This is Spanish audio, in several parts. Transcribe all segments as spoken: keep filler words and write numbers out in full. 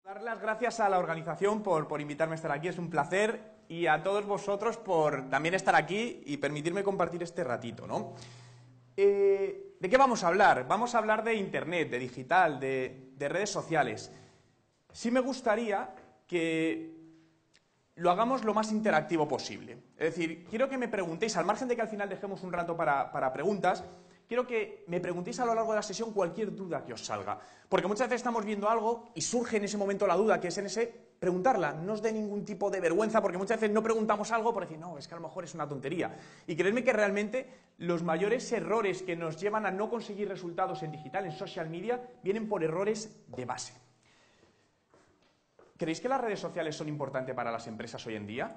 Dar las gracias a la organización por, por invitarme a estar aquí, es un placer, y a todos vosotros por también estar aquí y permitirme compartir este ratito, ¿no? Eh, ¿De qué vamos a hablar? Vamos a hablar de Internet, de digital, de, de redes sociales. Sí me gustaría que lo hagamos lo más interactivo posible. Es decir, quiero que me preguntéis, al margen de que al final dejemos un rato para, para preguntas, quiero que me preguntéis a lo largo de la sesión cualquier duda que os salga. Porque muchas veces estamos viendo algo y surge en ese momento la duda, que es en ese preguntarla. No os dé ningún tipo de vergüenza, porque muchas veces no preguntamos algo por decir, no, es que a lo mejor es una tontería. Y creedme que realmente los mayores errores que nos llevan a no conseguir resultados en digital, en social media, vienen por errores de base. ¿Creéis que las redes sociales son importantes para las empresas hoy en día?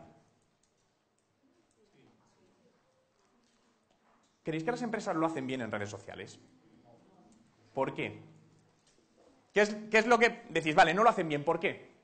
¿Creéis que las empresas lo hacen bien en redes sociales? ¿Por qué? ¿Qué es, qué es lo que decís? Vale, no lo hacen bien, ¿por qué?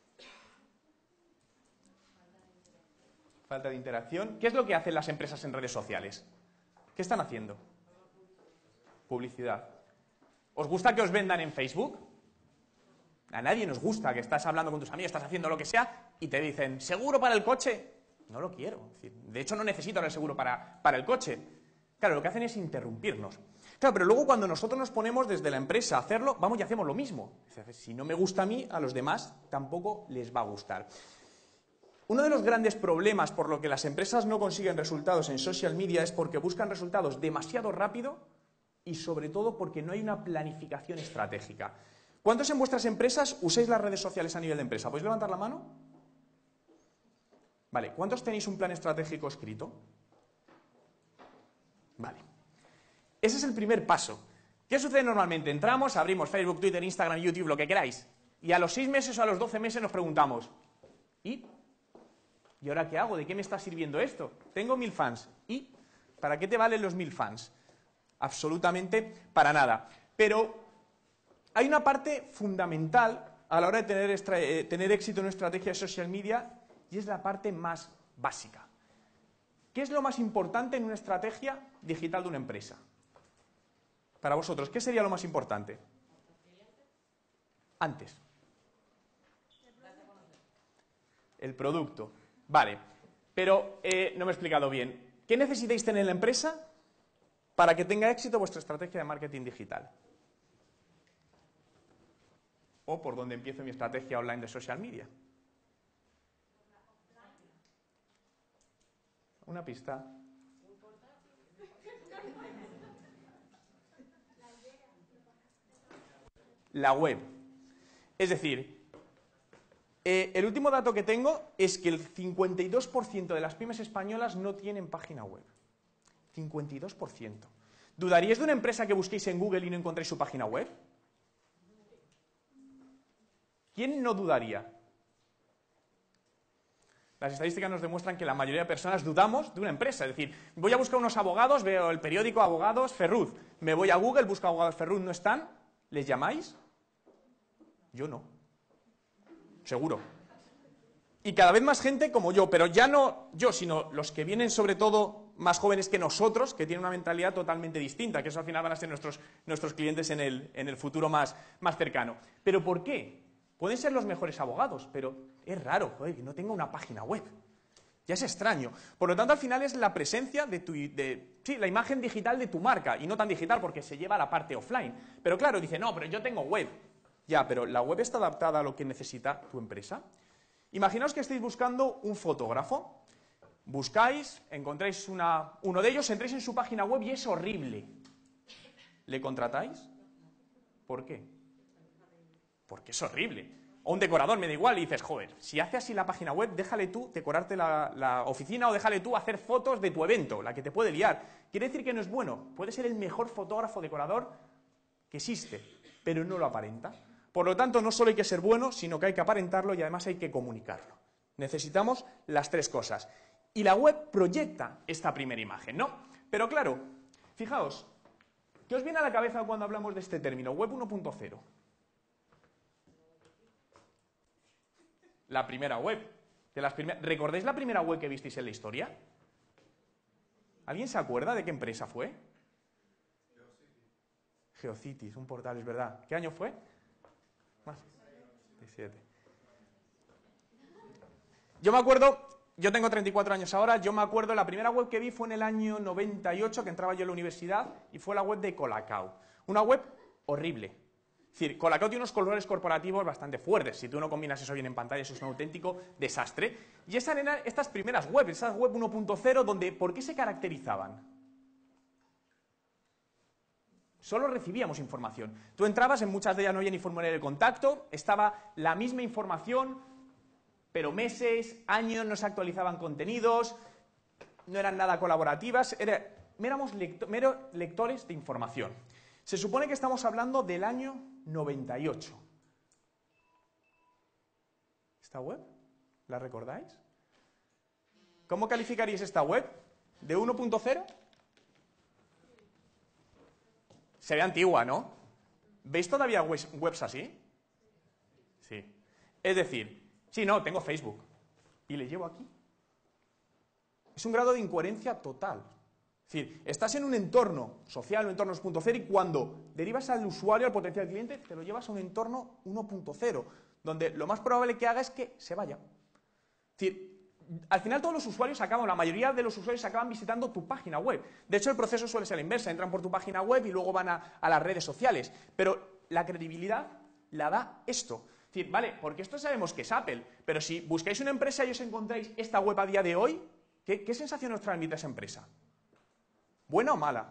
Falta de interacción. ¿Qué es lo que hacen las empresas en redes sociales? ¿Qué están haciendo? Publicidad. ¿Os gusta que os vendan en Facebook? A nadie nos gusta que estás hablando con tus amigos, estás haciendo lo que sea y te dicen, ¿seguro para el coche? No lo quiero. Es decir, de hecho, no necesito el seguro para, para el coche. Claro, lo que hacen es interrumpirnos. Claro, pero luego cuando nosotros nos ponemos desde la empresa a hacerlo, vamos y hacemos lo mismo. Si no me gusta a mí, a los demás tampoco les va a gustar. Uno de los grandes problemas por lo que las empresas no consiguen resultados en social media es porque buscan resultados demasiado rápido y sobre todo porque no hay una planificación estratégica. ¿Cuántos en vuestras empresas usáis las redes sociales a nivel de empresa? ¿Podéis levantar la mano? Vale, ¿cuántos tenéis un plan estratégico escrito? Vale. Ese es el primer paso. ¿Qué sucede normalmente? Entramos, abrimos Facebook, Twitter, Instagram, YouTube, lo que queráis, y a los seis meses o a los doce meses nos preguntamos, ¿y? ¿Y ahora qué hago? ¿De qué me está sirviendo esto? Tengo mil fans. ¿Y? ¿Para qué te valen los mil fans? Absolutamente para nada. Pero hay una parte fundamental a la hora de tener, extra, eh, tener éxito en una estrategia de social media, y es la parte más básica. ¿Qué es lo más importante en una estrategia digital de una empresa? Para vosotros, ¿qué sería lo más importante? Antes. El producto. Vale. Pero eh, no me he explicado bien. ¿Qué necesitáis tener en la empresa para que tenga éxito vuestra estrategia de marketing digital? O por dónde empiezo mi estrategia online de social media. Una pista. La web. Es decir, eh, el último dato que tengo es que el cincuenta y dos por ciento de las pymes españolas no tienen página web. cincuenta y dos por ciento. ¿Dudaríais de una empresa que busquéis en Google y no encontréis su página web? ¿Quién no dudaría? Las estadísticas nos demuestran que la mayoría de personas dudamos de una empresa. Es decir, voy a buscar unos abogados, veo el periódico Abogados Ferruz. Me voy a Google, busco abogados Ferruz, ¿no están? ¿Les llamáis? Yo no. Seguro. Y cada vez más gente como yo, pero ya no yo, sino los que vienen sobre todo más jóvenes que nosotros, que tienen una mentalidad totalmente distinta, que eso al final van a ser nuestros, nuestros clientes en el, en el futuro más, más cercano. ¿Pero por qué? Pueden ser los mejores abogados, pero es raro, joder, que no tenga una página web. Ya es extraño. Por lo tanto, al final es la presencia de tu... De, sí, la imagen digital de tu marca, y no tan digital porque se lleva a la parte offline. Pero claro, dice, no, pero yo tengo web. Ya, pero ¿la web está adaptada a lo que necesita tu empresa? Imaginaos que estáis buscando un fotógrafo. Buscáis, encontráis una, uno de ellos, entráis en su página web y es horrible. ¿Le contratáis? ¿Por qué? Porque es horrible. O un decorador, me da igual, y dices, joder, si hace así la página web, déjale tú decorarte la, la oficina o déjale tú hacer fotos de tu evento, la que te puede liar. ¿Quiere decir que no es bueno? Puede ser el mejor fotógrafo decorador que existe, pero no lo aparenta. Por lo tanto, no solo hay que ser bueno, sino que hay que aparentarlo y además hay que comunicarlo. Necesitamos las tres cosas. Y la web proyecta esta primera imagen, ¿no? Pero claro, fijaos, ¿qué os viene a la cabeza cuando hablamos de este término? Web uno punto cero. La primera web. De las primer... ¿Recordáis la primera web que visteis en la historia? ¿Alguien se acuerda de qué empresa fue? Geocities, un portal, es verdad. ¿Qué año fue? Más. diecisiete. Yo me acuerdo, yo tengo treinta y cuatro años ahora, yo me acuerdo, la primera web que vi fue en el año noventa y ocho, que entraba yo en la universidad, y fue la web de Colacao. Una web horrible. Es decir, Colacao tiene unos colores corporativos bastante fuertes. Si tú no combinas eso bien en pantalla, eso es un auténtico desastre. Y esas eran estas primeras webs, esas web uno punto cero, donde, ¿por qué se caracterizaban? Solo recibíamos información. Tú entrabas, en muchas de ellas no había ni formulario de contacto, estaba la misma información, pero meses, años, no se actualizaban contenidos, no eran nada colaborativas, era, éramos lecto, mero lectores de información. Se supone que estamos hablando del año noventa y ocho. ¿Esta web? ¿La recordáis? ¿Cómo calificaríais esta web? ¿De uno punto cero? Se ve antigua, ¿no? ¿Veis todavía webs, webs así? Sí. Es decir, sí, no, tengo Facebook. Y le llevo aquí. Es un grado de incoherencia total. Es decir, estás en un entorno social, un entorno dos punto cero, y cuando derivas al usuario, al potencial cliente, te lo llevas a un entorno uno punto cero, donde lo más probable que haga es que se vaya. Es decir, al final todos los usuarios acaban, la mayoría de los usuarios acaban visitando tu página web. De hecho, el proceso suele ser la inversa, entran por tu página web y luego van a, a las redes sociales. Pero la credibilidad la da esto. Es decir, vale, porque esto sabemos que es Apple, pero si buscáis una empresa y os encontráis esta web a día de hoy, ¿qué, qué sensación os transmite esa empresa? ¿Buena o mala?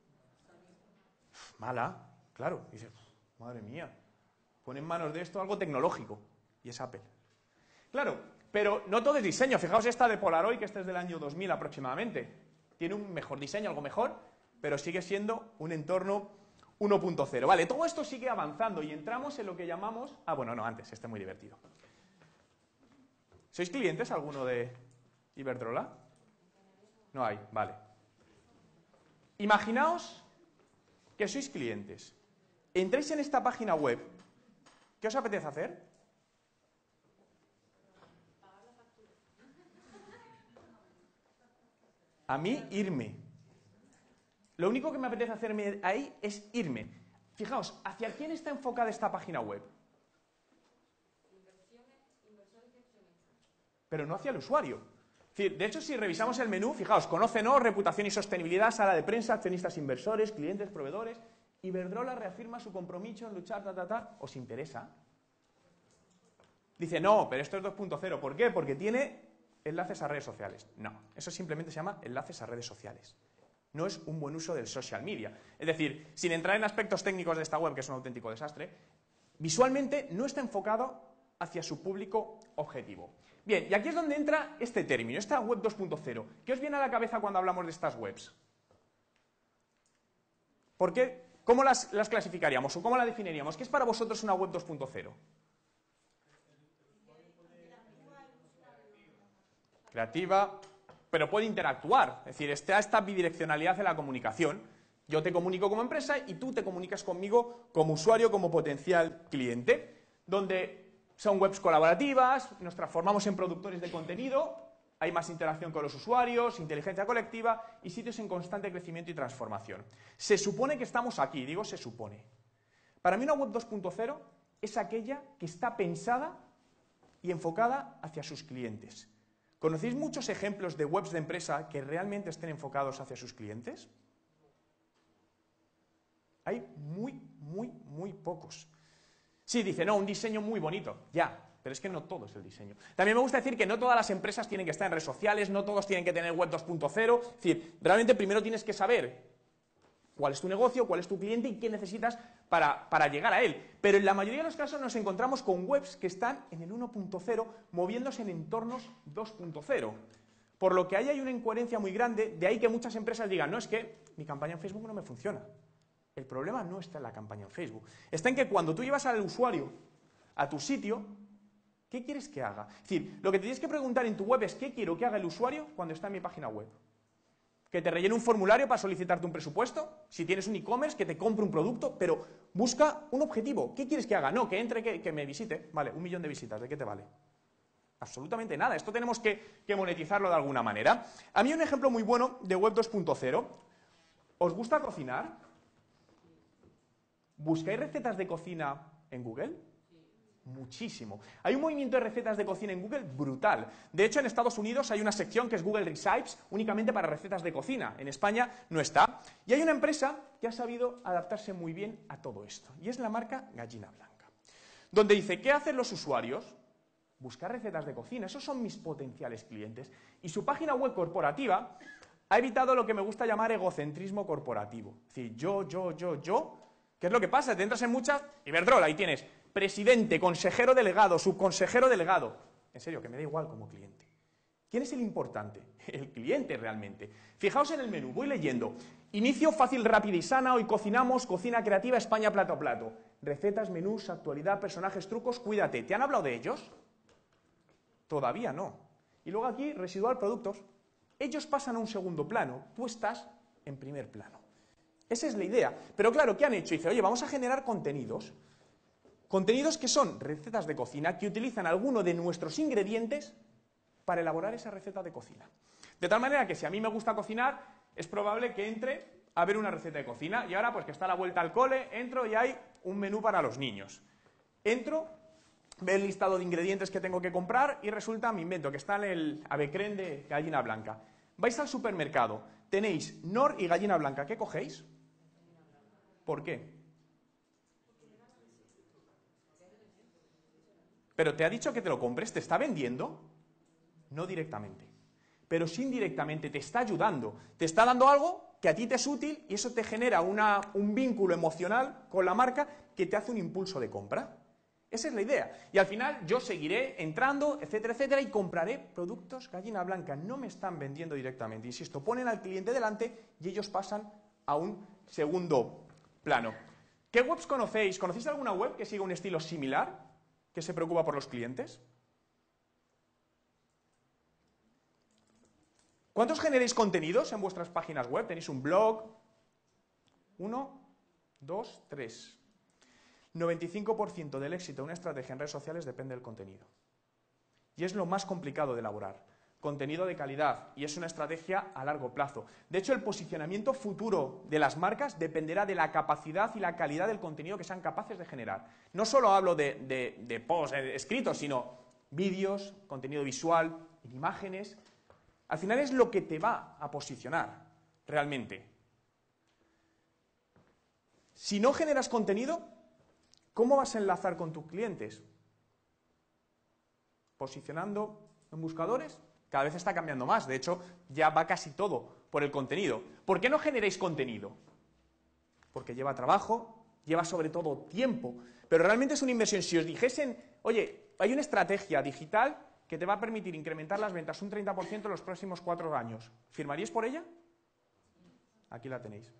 Mala, claro. Dices, madre mía, pone en manos de esto algo tecnológico, y es Apple. Claro. Pero no todo es diseño. Fijaos esta de Polaroid, que este es del año dos mil aproximadamente. Tiene un mejor diseño, algo mejor, pero sigue siendo un entorno uno punto cero. Vale, todo esto sigue avanzando y entramos en lo que llamamos... Ah, bueno, no, antes, este es muy divertido. ¿Sois clientes alguno de Iberdrola? No hay, vale. Imaginaos que sois clientes. Entréis en esta página web. ¿Qué os apetece hacer? A mí, irme. Lo único que me apetece hacerme ahí es irme. Fijaos, ¿hacia quién está enfocada esta página web? Pero no hacia el usuario. Es decir, de hecho, si revisamos el menú, fijaos, conócenos, reputación y sostenibilidad, sala de prensa, accionistas inversores, clientes, proveedores. Iberdrola reafirma su compromiso en luchar, ta, ta, ta. ¿Os interesa? Dice, no, pero esto es dos punto cero. ¿Por qué? Porque tiene... enlaces a redes sociales. No, eso simplemente se llama enlaces a redes sociales. No es un buen uso del social media. Es decir, sin entrar en aspectos técnicos de esta web, que es un auténtico desastre, visualmente no está enfocado hacia su público objetivo. Bien, y aquí es donde entra este término, esta web dos punto cero. ¿Qué os viene a la cabeza cuando hablamos de estas webs? ¿Por qué? ¿Cómo las, las clasificaríamos o cómo la definiríamos? ¿Qué es para vosotros una web dos punto cero? Creativa, pero puede interactuar. Es decir, está esta bidireccionalidad en la comunicación. Yo te comunico como empresa y tú te comunicas conmigo como usuario, como potencial cliente, donde son webs colaborativas, nos transformamos en productores de contenido, hay más interacción con los usuarios, inteligencia colectiva y sitios en constante crecimiento y transformación. Se supone que estamos aquí, digo se supone. Para mí una web dos punto cero es aquella que está pensada y enfocada hacia sus clientes. ¿Conocéis muchos ejemplos de webs de empresa que realmente estén enfocados hacia sus clientes? Hay muy, muy, muy pocos. Sí, dice, no, un diseño muy bonito, ya, pero es que no todo es el diseño. También me gusta decir que no todas las empresas tienen que estar en redes sociales, no todos tienen que tener web dos punto cero, es decir, realmente primero tienes que saber cuál es tu negocio, cuál es tu cliente y qué necesitas para, para llegar a él. Pero en la mayoría de los casos nos encontramos con webs que están en el uno punto cero, moviéndose en entornos dos punto cero. Por lo que ahí hay una incoherencia muy grande, de ahí que muchas empresas digan, no, es que mi campaña en Facebook no me funciona. El problema no está en la campaña en Facebook. Está en que cuando tú llevas al usuario a tu sitio, ¿qué quieres que haga? Es decir, lo que te tienes que preguntar en tu web es, ¿qué quiero que haga el usuario cuando está en mi página web? Que te rellene un formulario para solicitarte un presupuesto, si tienes un e-commerce, que te compre un producto, pero busca un objetivo. ¿Qué quieres que haga? No, que entre, que, que me visite. Vale, un millón de visitas, ¿de qué te vale? Absolutamente nada. Esto tenemos que, que monetizarlo de alguna manera. A mí un ejemplo muy bueno de web dos punto cero. ¿Os gusta cocinar? ¿Buscáis recetas de cocina en Google? muchísimo. Hay un movimiento de recetas de cocina en Google brutal. De hecho, en Estados Unidos hay una sección que es Google Recipes únicamente para recetas de cocina. En España no está. Y hay una empresa que ha sabido adaptarse muy bien a todo esto. Y es la marca Gallina Blanca. Donde dice, ¿qué hacen los usuarios? Buscar recetas de cocina. Esos son mis potenciales clientes. Y su página web corporativa ha evitado lo que me gusta llamar egocentrismo corporativo. Es decir, yo, yo, yo, yo. ¿Qué es lo que pasa? Te entras en muchas... Iberdrola, ahí tienes presidente, consejero delegado, subconsejero delegado. En serio, que me da igual como cliente. ¿Quién es el importante? El cliente realmente. Fijaos en el menú, voy leyendo. Inicio fácil, rápida y sana. Hoy cocinamos, cocina creativa, España plato a plato. Recetas, menús, actualidad, personajes, trucos, cuídate. ¿Te han hablado de ellos? Todavía no. Y luego aquí, residual, productos. Ellos pasan a un segundo plano, tú estás en primer plano. Esa es la idea. Pero claro, ¿qué han hecho? Dice, oye, vamos a generar contenidos. Contenidos que son recetas de cocina, que utilizan alguno de nuestros ingredientes para elaborar esa receta de cocina. De tal manera que si a mí me gusta cocinar, es probable que entre a ver una receta de cocina. Y ahora, pues que está a la vuelta al cole, entro y hay un menú para los niños. Entro, veo el listado de ingredientes que tengo que comprar y resulta, me invento, que está en el avecrén de Gallina Blanca. Vais al supermercado, tenéis Nor y Gallina Blanca. ¿Qué cogéis? ¿Por qué? Pero te ha dicho que te lo compres, ¿te está vendiendo? No directamente. Pero sí indirectamente, te está ayudando. Te está dando algo que a ti te es útil y eso te genera una, un vínculo emocional con la marca que te hace un impulso de compra. Esa es la idea. Y al final yo seguiré entrando, etcétera, etcétera, y compraré productos Gallina Blanca. No me están vendiendo directamente. Insisto, ponen al cliente delante y ellos pasan a un segundo plano. ¿Qué webs conocéis? ¿Conocéis alguna web que siga un estilo similar, que se preocupa por los clientes? ¿Cuántos generáis contenidos en vuestras páginas web? ¿Tenéis un blog? Uno, dos, tres. noventa y cinco por ciento del éxito de una estrategia en redes sociales depende del contenido. Y es lo más complicado de elaborar. Contenido de calidad. Y es una estrategia a largo plazo. De hecho, el posicionamiento futuro de las marcas dependerá de la capacidad y la calidad del contenido que sean capaces de generar. No solo hablo de, de, de posts eh, escritos, sino vídeos, contenido visual, imágenes. Al final es lo que te va a posicionar realmente. Si no generas contenido, ¿cómo vas a enlazar con tus clientes? Posicionando en buscadores. Cada vez está cambiando más. De hecho, ya va casi todo por el contenido. ¿Por qué no generéis contenido? Porque lleva trabajo, lleva sobre todo tiempo. Pero realmente es una inversión. Si os dijesen, oye, hay una estrategia digital que te va a permitir incrementar las ventas un treinta por ciento en los próximos cuatro años, ¿firmaríais por ella? Aquí la tenéis.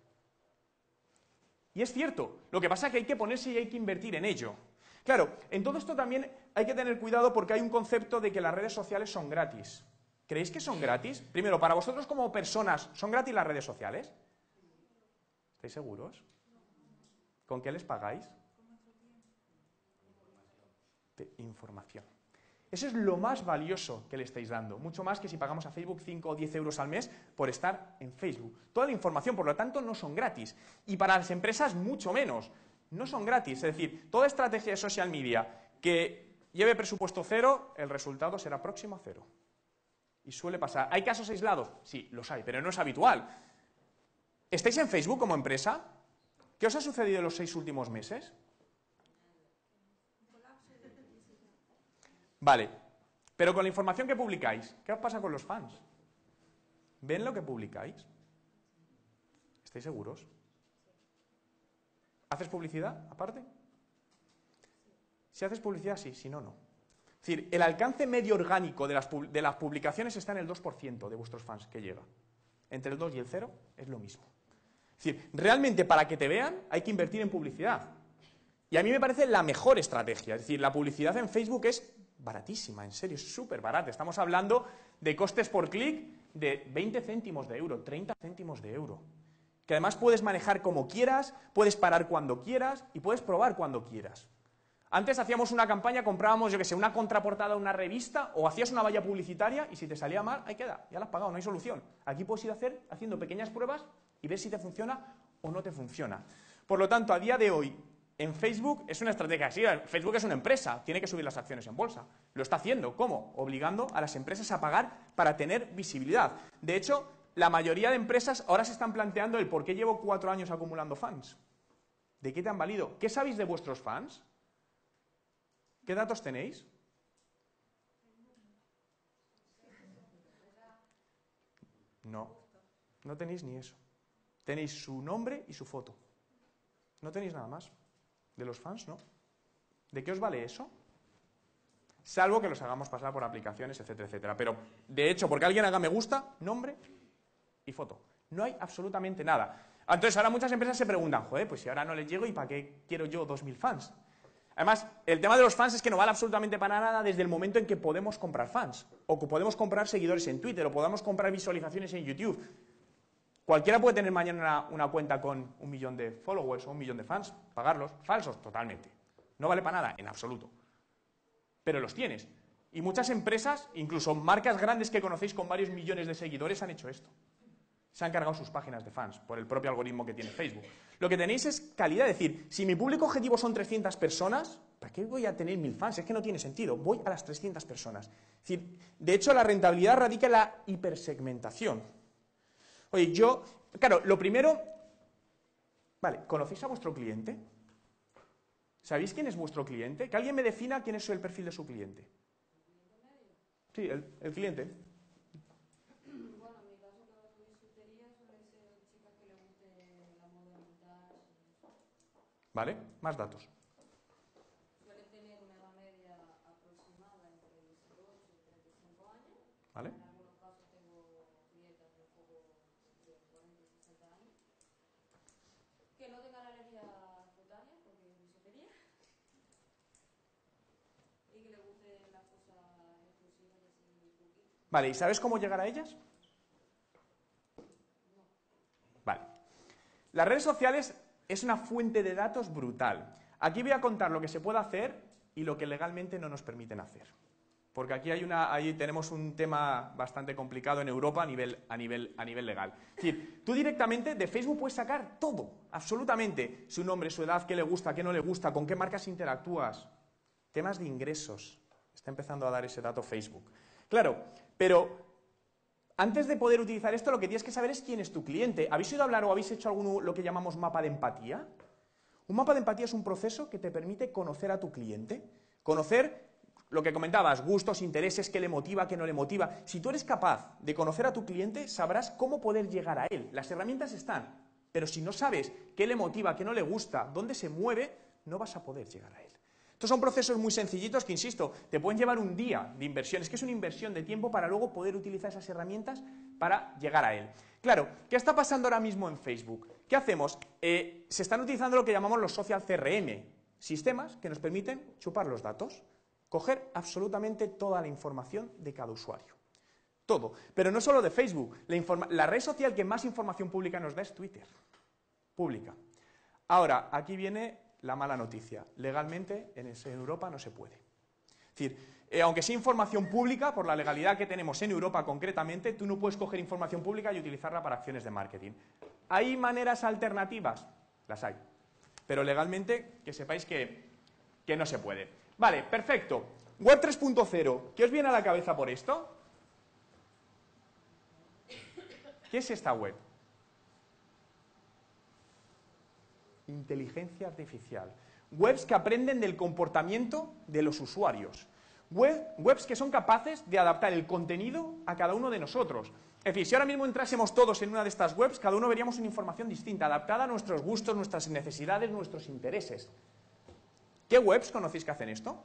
Y es cierto, lo que pasa es que hay que ponerse y hay que invertir en ello. Claro, en todo esto también hay que tener cuidado porque hay un concepto de que las redes sociales son gratis. ¿Creéis que son gratis? Primero, para vosotros como personas, ¿son gratis las redes sociales? ¿Estáis seguros? ¿Con qué les pagáis? De información. Eso es lo más valioso que le estáis dando, mucho más que si pagamos a Facebook cinco o diez euros al mes por estar en Facebook. Toda la información, por lo tanto, no son gratis. Y para las empresas, mucho menos. No son gratis. Es decir, toda estrategia de social media que lleve presupuesto cero, el resultado será próximo a cero. Y suele pasar. ¿Hay casos aislados? Sí, los hay, pero no es habitual. ¿Estáis en Facebook como empresa? ¿Qué os ha sucedido en los seis últimos meses? Vale, pero con la información que publicáis, ¿qué os pasa con los fans? ¿Ven lo que publicáis? ¿Estáis seguros? ¿Haces publicidad aparte? Si haces publicidad, sí, si no, no. Es decir, el alcance medio orgánico de las, de las publicaciones está en el dos por ciento de vuestros fans que llega. Entre el dos y el cero es lo mismo. Es decir, realmente para que te vean hay que invertir en publicidad. Y a mí me parece la mejor estrategia. Es decir, la publicidad en Facebook es baratísima, en serio, es súper barata. Estamos hablando de costes por clic de veinte céntimos de euro, treinta céntimos de euro. Que además puedes manejar como quieras, puedes parar cuando quieras y puedes probar cuando quieras. Antes hacíamos una campaña, comprábamos, yo que sé, una contraportada de una revista o hacías una valla publicitaria y si te salía mal, ahí queda, ya la has pagado, no hay solución. Aquí puedes ir a hacer, haciendo pequeñas pruebas y ver si te funciona o no te funciona. Por lo tanto, a día de hoy, en Facebook es una estrategia. Sí, Facebook es una empresa, tiene que subir las acciones en bolsa. Lo está haciendo. ¿Cómo? Obligando a las empresas a pagar para tener visibilidad. De hecho, la mayoría de empresas ahora se están planteando el por qué llevo cuatro años acumulando fans. ¿De qué te han valido? ¿Qué sabéis de vuestros fans? ¿Qué datos tenéis? No, no tenéis ni eso. Tenéis su nombre y su foto. No tenéis nada más. De los fans, ¿no? ¿De qué os vale eso? Salvo que los hagamos pasar por aplicaciones, etcétera, etcétera. Pero, de hecho, porque alguien haga me gusta, nombre y foto. No hay absolutamente nada. Entonces, ahora muchas empresas se preguntan, joder, pues si ahora no les llego, ¿y para qué quiero yo dos mil fans? Además, el tema de los fans es que no vale absolutamente para nada desde el momento en que podemos comprar fans, o que podemos comprar seguidores en Twitter, o podamos comprar visualizaciones en YouTube. Cualquiera puede tener mañana una, una cuenta con un millón de followers o un millón de fans, pagarlos, falsos, totalmente. No vale para nada, en absoluto. Pero los tienes. Y muchas empresas, incluso marcas grandes que conocéis con varios millones de seguidores, han hecho esto. Se han cargado sus páginas de fans por el propio algoritmo que tiene Facebook. Lo que tenéis es calidad, es decir, si mi público objetivo son trescientas personas, ¿para qué voy a tener mil fans? Es que no tiene sentido, voy a las trescientas personas. Es decir, de hecho, la rentabilidad radica en la hipersegmentación. Oye, yo, claro, lo primero, vale, ¿conocéis a vuestro cliente? ¿Sabéis quién es vuestro cliente? Que alguien me defina quién es el perfil de su cliente. Sí, el, el cliente. Bueno, en mi caso, que hago bisutería, suele ser chicas que le guste la moda vintage. Vale, más datos. Suele tener una edad media aproximada entre dieciocho y treinta y cinco años. Vale. En algunos casos tengo clientes de un poco de cuarenta y sesenta años. Que no tengan alergia cutánea, porque es bisutería. Y que le gusten las cosas exclusivas y así cookie. Vale, ¿y sabes cómo llegar a ellas? Vale. Las redes sociales es una fuente de datos brutal. Aquí voy a contar lo que se puede hacer y lo que legalmente no nos permiten hacer. Porque aquí hay una, ahí tenemos un tema bastante complicado en Europa a nivel, a nivel, a nivel legal. Es decir, tú directamente de Facebook puedes sacar todo, absolutamente. Su nombre, su edad, qué le gusta, qué no le gusta, con qué marcas interactúas. Temas de ingresos. Está empezando a dar ese dato Facebook. Claro, pero antes de poder utilizar esto, lo que tienes que saber es quién es tu cliente. ¿Habéis oído hablar o habéis hecho alguno lo que llamamos mapa de empatía? Un mapa de empatía es un proceso que te permite conocer a tu cliente, conocer lo que comentabas, gustos, intereses, qué le motiva, qué no le motiva. Si tú eres capaz de conocer a tu cliente, sabrás cómo poder llegar a él. Las herramientas están, pero si no sabes qué le motiva, qué no le gusta, dónde se mueve, no vas a poder llegar a él. Estos son procesos muy sencillitos que, insisto, te pueden llevar un día de inversión. Es que es una inversión de tiempo para luego poder utilizar esas herramientas para llegar a él. Claro, ¿qué está pasando ahora mismo en Facebook? ¿Qué hacemos? Eh, se están utilizando lo que llamamos los social C R M, sistemas que nos permiten chupar los datos, coger absolutamente toda la información de cada usuario. Todo. Pero no solo de Facebook. La, informa- la red social que más información pública nos da es Twitter. Pública. Ahora, aquí viene la mala noticia. Legalmente en Europa no se puede. Es decir, eh, aunque sea información pública, por la legalidad que tenemos en Europa concretamente, tú no puedes coger información pública y utilizarla para acciones de marketing. ¿Hay maneras alternativas? Las hay. Pero legalmente, que sepáis que, que no se puede. Vale, perfecto. Web tres punto cero. ¿Qué os viene a la cabeza por esto? ¿Qué es esta web? Inteligencia artificial. Webs que aprenden del comportamiento de los usuarios. Web, webs que son capaces de adaptar el contenido a cada uno de nosotros. Es decir, si ahora mismo entrásemos todos en una de estas webs, cada uno veríamos una información distinta, adaptada a nuestros gustos, nuestras necesidades, nuestros intereses. ¿Qué webs conocéis que hacen esto?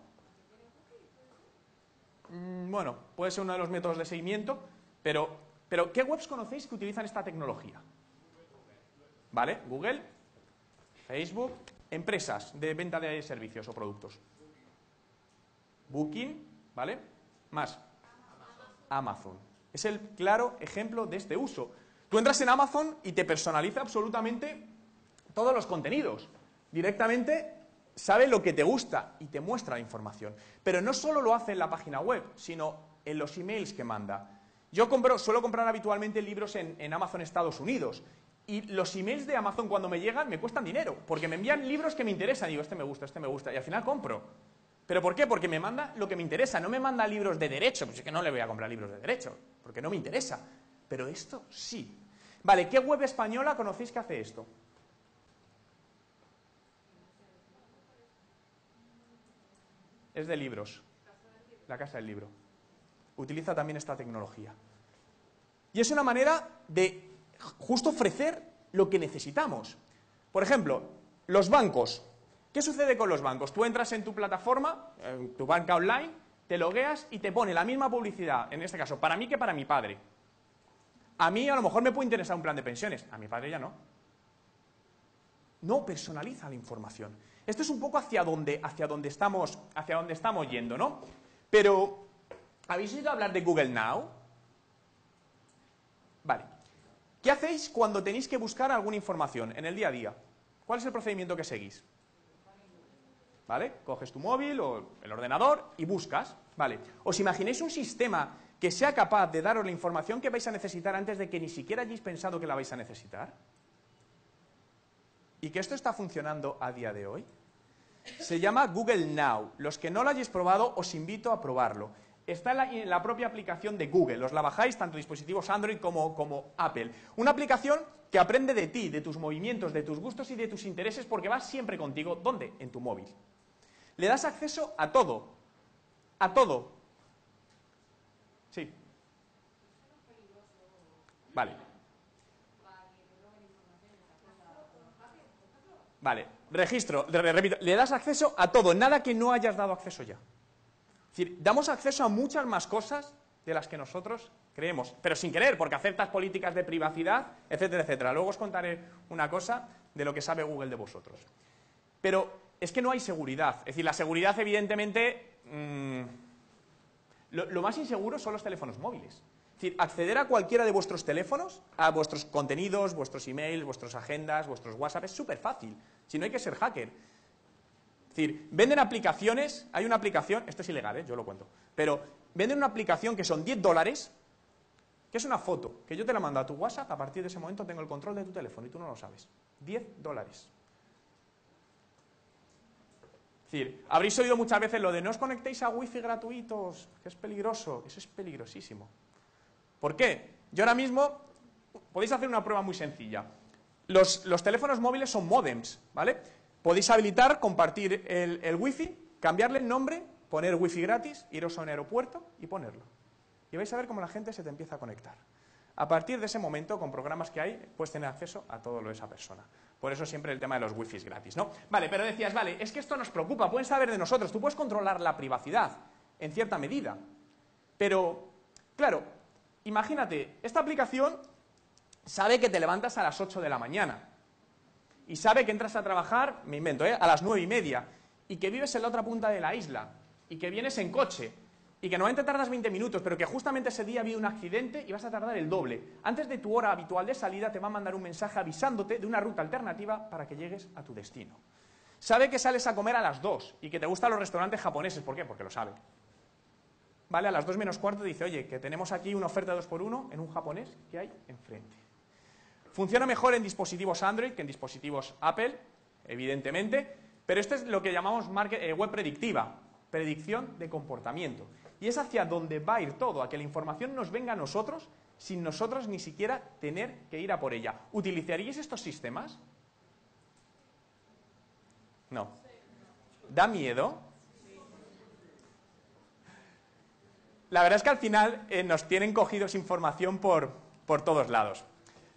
Mm, bueno, puede ser uno de los métodos de seguimiento, pero, pero ¿qué webs conocéis que utilizan esta tecnología? ¿Vale? Google, Facebook, empresas de venta de servicios o productos. Booking, ¿vale? Más. Amazon. Es el claro ejemplo de este uso. Tú entras en Amazon y te personaliza absolutamente todos los contenidos. Directamente sabe lo que te gusta y te muestra la información. Pero no solo lo hace en la página web, sino en los emails que manda. Yo compro, suelo comprar habitualmente libros en, en Amazon Estados Unidos Y los emails de Amazon cuando me llegan me cuestan dinero, porque me envían libros que me interesan. Digo, este me gusta, este me gusta, y al final compro. ¿Pero por qué? Porque me manda lo que me interesa, no me manda libros de derecho. Pues es que no le voy a comprar libros de derecho, porque no me interesa. Pero esto sí. Vale, ¿qué web española conocéis que hace esto? Es de libros. La Casa del Libro. Utiliza también esta tecnología. Y es una manera de justo ofrecer lo que necesitamos. Por ejemplo, los bancos. ¿Qué sucede con los bancos? Tú entras en tu plataforma, en tu banca online, te logueas y te pone la misma publicidad, en este caso, para mí que para mi padre. A mí a lo mejor me puede interesar un plan de pensiones, a mi padre ya no. No personaliza la información. Esto es un poco hacia donde, hacia donde estamos, hacia donde estamos yendo, ¿no? Pero, ¿habéis oído hablar de Google Now? Vale. ¿Qué hacéis cuando tenéis que buscar alguna información en el día a día? ¿Cuál es el procedimiento que seguís? ¿Vale? Coges tu móvil o el ordenador y buscas. Vale. ¿Os imagináis un sistema que sea capaz de daros la información que vais a necesitar antes de que ni siquiera hayáis pensado que la vais a necesitar? ¿Y que esto está funcionando a día de hoy? Se llama Google Now. Los que no lo hayáis probado, os invito a probarlo. Está en la, en la propia aplicación de Google. Os la bajáis tanto dispositivos Android como, como Apple. Una aplicación que aprende de ti, de tus movimientos, de tus gustos y de tus intereses, porque va siempre contigo. ¿Dónde? En tu móvil. Le das acceso a todo. A todo. Sí. Vale. Vale. Registro. Repito. Le das acceso a todo. Nada que no hayas dado acceso ya. Es decir, damos acceso a muchas más cosas de las que nosotros creemos, pero sin querer, porque aceptas políticas de privacidad, etcétera, etcétera. Luego os contaré una cosa de lo que sabe Google de vosotros. Pero es que no hay seguridad. Es decir, la seguridad, evidentemente, mmm, lo, lo más inseguro son los teléfonos móviles. Es decir, acceder a cualquiera de vuestros teléfonos, a vuestros contenidos, vuestros emails, vuestras agendas, vuestros WhatsApp, es súper fácil. Si no hay que ser hacker. Es decir, venden aplicaciones, hay una aplicación, esto es ilegal, ¿eh? Yo lo cuento, pero venden una aplicación que son diez dólares, que es una foto, que yo te la mando a tu WhatsApp, a partir de ese momento tengo el control de tu teléfono y tú no lo sabes. diez dólares. Es decir, habréis oído muchas veces lo de no os conectéis a wifi gratuitos, que es peligroso. Eso es peligrosísimo. ¿Por qué? Yo ahora mismo, podéis hacer una prueba muy sencilla. Los, los teléfonos móviles son módems, ¿vale? Podéis habilitar, compartir el, el wifi, cambiarle el nombre, poner wifi gratis, iros a un aeropuerto y ponerlo. Y vais a ver cómo la gente se te empieza a conectar. A partir de ese momento, con programas que hay, puedes tener acceso a todo lo de esa persona. Por eso siempre el tema de los wifis gratis, ¿no? Vale, pero decías, vale, es que esto nos preocupa, pueden saber de nosotros, tú puedes controlar la privacidad, en cierta medida. Pero, claro, imagínate, esta aplicación sabe que te levantas a las ocho de la mañana. Y sabe que entras a trabajar, me invento, ¿eh? a las nueve y media, y que vives en la otra punta de la isla, y que vienes en coche, y que normalmente tardas veinte minutos, pero que justamente ese día ha habido un accidente y vas a tardar el doble. Antes de tu hora habitual de salida te va a mandar un mensaje avisándote de una ruta alternativa para que llegues a tu destino. Sabe que sales a comer a las dos y que te gustan los restaurantes japoneses. ¿Por qué? Porque lo sabe. Vale, a las dos menos cuarto dice, oye, que tenemos aquí una oferta de dos por uno en un japonés que hay enfrente. Funciona mejor en dispositivos Android que en dispositivos Apple, evidentemente, pero esto es lo que llamamos market, eh, web predictiva, predicción de comportamiento. Y es hacia donde va a ir todo, a que la información nos venga a nosotros sin nosotros ni siquiera tener que ir a por ella. ¿Utilizaríais estos sistemas? No. ¿Da miedo? La verdad es que al final eh, nos tienen cogidos información por, por todos lados.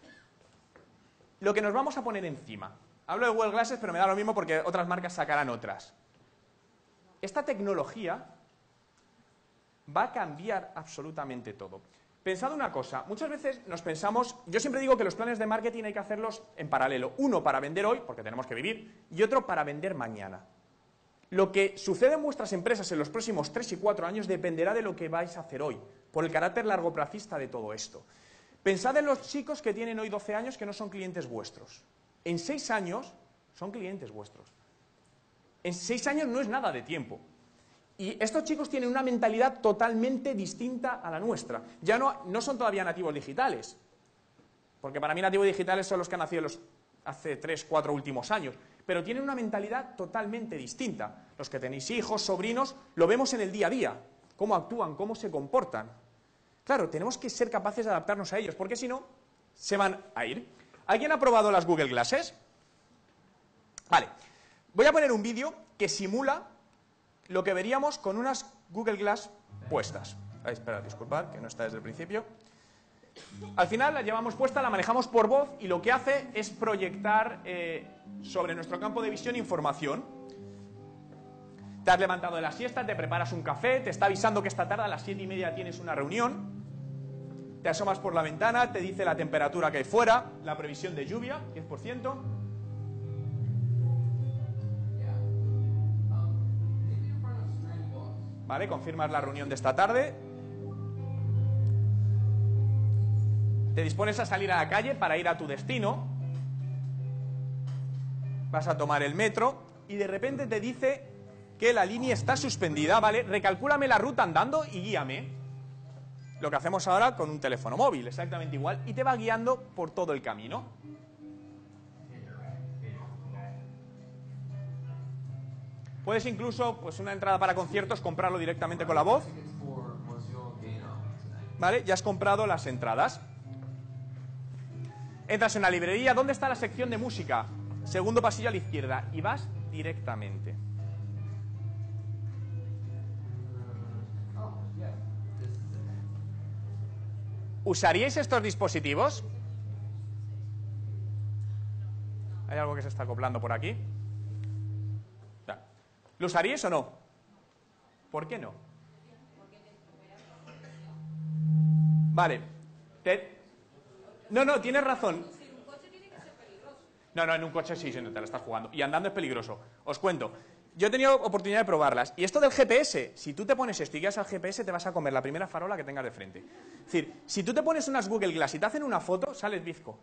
Lo que nos vamos a poner encima. Hablo de Google Glasses, pero me da lo mismo porque otras marcas sacarán otras. Esta tecnología va a cambiar absolutamente todo. Pensad una cosa, muchas veces nos pensamos, yo siempre digo que los planes de marketing hay que hacerlos en paralelo. Uno para vender hoy, porque tenemos que vivir, y otro para vender mañana. Lo que sucede en vuestras empresas en los próximos tres y cuatro años dependerá de lo que vais a hacer hoy, por el carácter largoplacista de todo esto. Pensad en los chicos que tienen hoy doce años que no son clientes vuestros. En seis años son clientes vuestros. En seis años no es nada de tiempo. Y estos chicos tienen una mentalidad totalmente distinta a la nuestra. Ya no, no son todavía nativos digitales. porque para mí nativos digitales son los que han nacido los hace tres, cuatro últimos años, pero tienen una mentalidad totalmente distinta. Los que tenéis hijos, sobrinos, lo vemos en el día a día, cómo actúan, cómo se comportan. Claro, tenemos que ser capaces de adaptarnos a ellos, porque si no, se van a ir. ¿Alguien ha probado las Google Glasses? Vale, voy a poner un vídeo que simula lo que veríamos con unas Google Glass puestas. Ay, espera, disculpad, que no está desde el principio. Al final la llevamos puesta, la manejamos por voz y lo que hace es proyectar eh, sobre nuestro campo de visión información. Te has levantado de la siesta, te preparas un café, te está avisando que esta tarde a las siete y media tienes una reunión, te asomas por la ventana, te dice la temperatura que hay fuera, la previsión de lluvia, diez por ciento. Vale, confirmas la reunión de esta tarde. Te dispones a salir a la calle para ir a tu destino. Vas a tomar el metro y de repente te dice que la línea está suspendida, ¿vale? Recalcúlame la ruta andando y guíame. Lo que hacemos ahora con un teléfono móvil, exactamente igual, y te va guiando por todo el camino. Puedes incluso, pues una entrada para conciertos, comprarlo directamente con la voz. ¿Vale? Ya has comprado las entradas. Entras en una librería, ¿dónde está la sección de música? Segundo pasillo a la izquierda, y vas directamente. ¿Usaríais estos dispositivos? ¿Hay algo que se está acoplando por aquí? ¿Lo usaríais o no? ¿Por qué no? Vale. Te... No, no, tienes razón. No, no, en un coche sí, sí, no te la estás jugando. Y andando es peligroso. Os cuento. Yo he tenido oportunidad de probarlas. Y esto del G P S, si tú te pones esto y guías al G P S, te vas a comer la primera farola que tengas de frente. Es decir, si tú te pones unas Google Glass y te hacen una foto, sales bizco.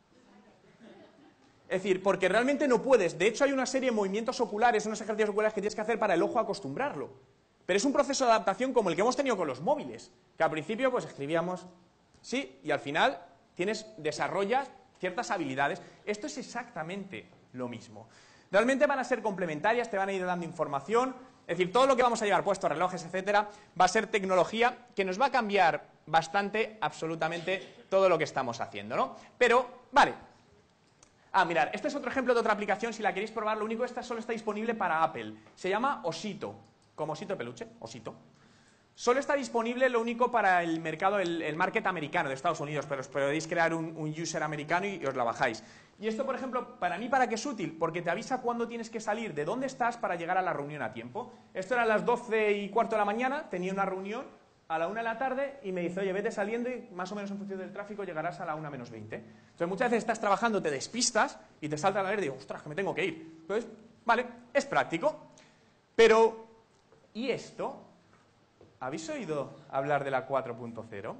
Es decir, porque realmente no puedes. De hecho, hay una serie de movimientos oculares, unos ejercicios oculares que tienes que hacer para el ojo acostumbrarlo. Pero es un proceso de adaptación como el que hemos tenido con los móviles. Que al principio, pues escribíamos sí, y al final tienes, desarrollas ciertas habilidades. Esto es exactamente lo mismo. Realmente van a ser complementarias, te van a ir dando información. Es decir, todo lo que vamos a llevar puesto, relojes, etcétera, va a ser tecnología que nos va a cambiar bastante, absolutamente, todo lo que estamos haciendo, ¿no? Pero, vale. Ah, mirad, este es otro ejemplo de otra aplicación, si la queréis probar, lo único que esta solo está disponible para Apple. Se llama Osito, como osito de peluche, Osito. Solo está disponible, lo único, para el mercado, el, el market americano de Estados Unidos, pero os podéis crear un, un user americano y, y os la bajáis. Y esto, por ejemplo, para mí, ¿para qué es útil? Porque te avisa cuándo tienes que salir, de dónde estás para llegar a la reunión a tiempo. Esto era a las doce y cuarto de la mañana, tenía una reunión a la una de la tarde y me dice, oye, vete saliendo y más o menos en función del tráfico llegarás a la una menos veinte. Entonces muchas veces estás trabajando, te despistas y te salta la alerta y digo, ostras, que me tengo que ir. Entonces, vale, es práctico. Pero, ¿y esto? ¿Habéis oído hablar de la cuatro punto cero?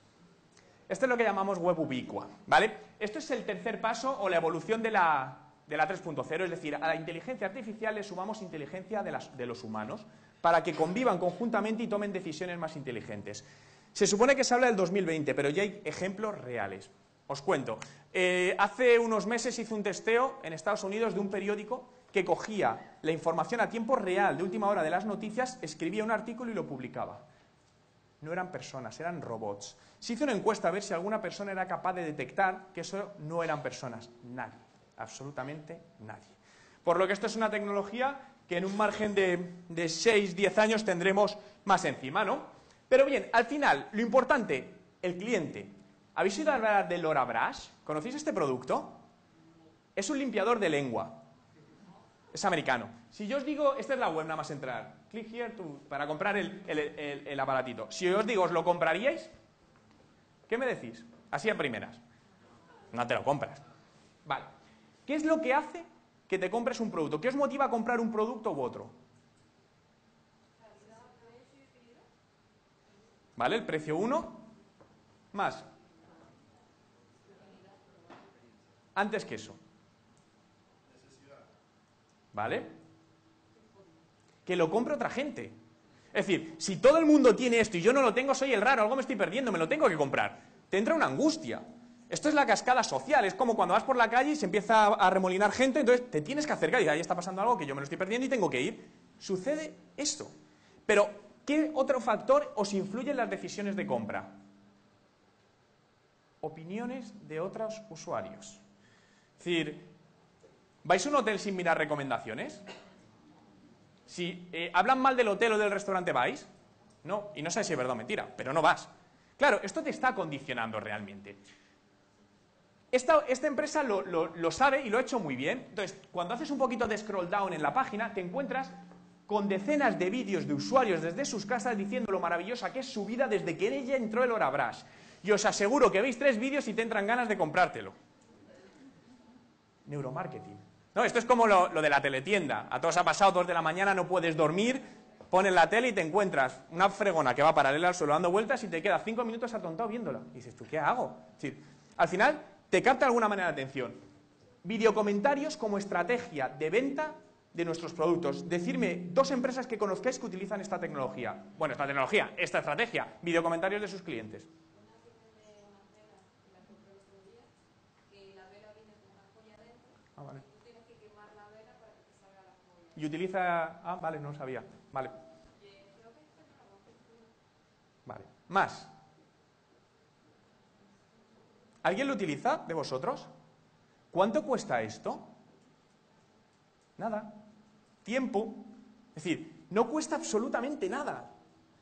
Esto es lo que llamamos web ubicua, ¿vale? Esto es el tercer paso o la evolución de la, de la tres punto cero, es decir, a la inteligencia artificial le sumamos inteligencia de, las, de los humanos para que convivan conjuntamente y tomen decisiones más inteligentes. Se supone que se habla del dos mil veinte, pero ya hay ejemplos reales. Os cuento. Eh, hace unos meses hice un testeo en Estados Unidos de un periódico que cogía la información a tiempo real de última hora de las noticias, escribía un artículo y lo publicaba. No eran personas, eran robots. Se hizo una encuesta a ver si alguna persona era capaz de detectar que eso no eran personas. Nadie, absolutamente nadie. Por lo que esto es una tecnología que en un margen de, de seis, diez años tendremos más encima, ¿no? Pero bien, al final, lo importante, el cliente. ¿Habéis oído hablar del Lora Brush? ¿Conocéis este producto? Es un limpiador de lengua. Es americano. Si yo os digo, esta es la web, nada más entrar. Click here to, para comprar el, el, el, el aparatito. Si os digo, ¿os lo compraríais? ¿Qué me decís? Así a primeras. No te lo compras. Vale. ¿Qué es lo que hace que te compres un producto? ¿Qué os motiva a comprar un producto u otro? ¿Vale? El precio uno. Más. Antes que eso. ¿Vale? Que lo compre otra gente. Es decir, si todo el mundo tiene esto y yo no lo tengo, soy el raro, algo me estoy perdiendo, me lo tengo que comprar. Te entra una angustia. Esto es la cascada social, es como cuando vas por la calle y se empieza a remolinar gente, entonces te tienes que acercar y ahí está pasando algo que yo me lo estoy perdiendo y tengo que ir. Sucede esto. Pero, ¿qué otro factor os influye en las decisiones de compra? Opiniones de otros usuarios. Es decir, ¿vais a un hotel sin mirar recomendaciones? Si eh, hablan mal del hotel o del restaurante, ¿vais? No, y no sé si es verdad o mentira, pero no vas. Claro, esto te está condicionando realmente. Esta, esta empresa lo, lo, lo sabe y lo ha hecho muy bien. Entonces, cuando haces un poquito de scroll down en la página, te encuentras con decenas de vídeos de usuarios desde sus casas diciendo lo maravillosa que es su vida desde que en ella entró el Horabrush. Y os aseguro que veis tres vídeos y te entran ganas de comprártelo. Neuromarketing. No, esto es como lo, lo de la teletienda. A todos ha pasado, dos de la mañana, no puedes dormir, pones la tele y te encuentras una fregona que va paralela al suelo dando vueltas y te quedas cinco minutos atontado viéndola. Y dices, ¿tú qué hago? Es decir, al final te capta de alguna manera la atención. Videocomentarios como estrategia de venta de nuestros productos. Decirme dos empresas que conozcáis que utilizan esta tecnología. Bueno, esta tecnología, esta estrategia. Videocomentarios de sus clientes. Ah, vale. Y utiliza... Ah, vale, no sabía. Vale. Vale. Más. ¿Alguien lo utiliza de vosotros? ¿Cuánto cuesta esto? Nada. Tiempo. Es decir, no cuesta absolutamente nada.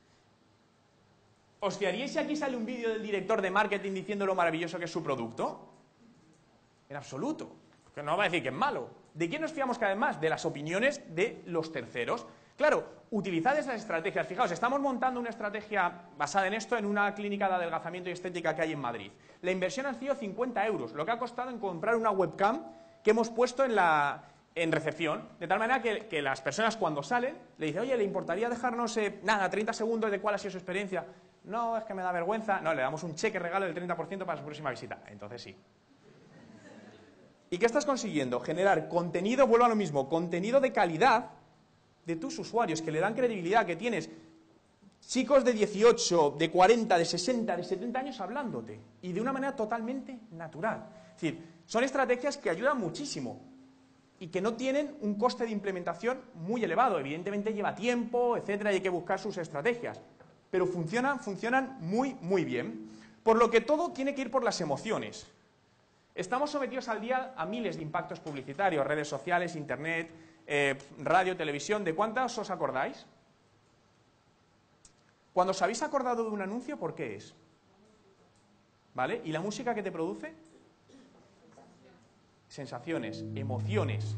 ¿Os fiaríais si aquí sale un vídeo del director de marketing diciendo lo maravilloso que es su producto? En absoluto. Porque no va a decir que es malo. ¿De quién nos fiamos cada vez más? De las opiniones de los terceros. Claro, utilizad esas estrategias. Fijaos, estamos montando una estrategia basada en esto en una clínica de adelgazamiento y estética que hay en Madrid. La inversión ha sido cincuenta euros, lo que ha costado en comprar una webcam que hemos puesto en la en recepción, de tal manera que, que las personas cuando salen le dicen, oye, ¿le importaría dejarnos, eh, nada, treinta segundos de cuál ha sido su experiencia? No, es que me da vergüenza. No, le damos un cheque regalo del treinta por ciento para su próxima visita. Entonces sí. ¿Y qué estás consiguiendo? Generar contenido, vuelvo a lo mismo, contenido de calidad de tus usuarios, que le dan credibilidad, que tienes chicos de dieciocho, de cuarenta, de sesenta, de setenta años hablándote, y de una manera totalmente natural. Es decir, son estrategias que ayudan muchísimo y que no tienen un coste de implementación muy elevado. Evidentemente lleva tiempo, etcétera, y hay que buscar sus estrategias, pero funcionan, funcionan muy, muy bien. Por lo que todo tiene que ir por las emociones. Estamos sometidos al día a miles de impactos publicitarios, redes sociales, internet, eh, radio, televisión. ¿De cuántas os acordáis? Cuando os habéis acordado de un anuncio, ¿por qué es? ¿Vale? ¿Y la música que te produce? Sensaciones, emociones.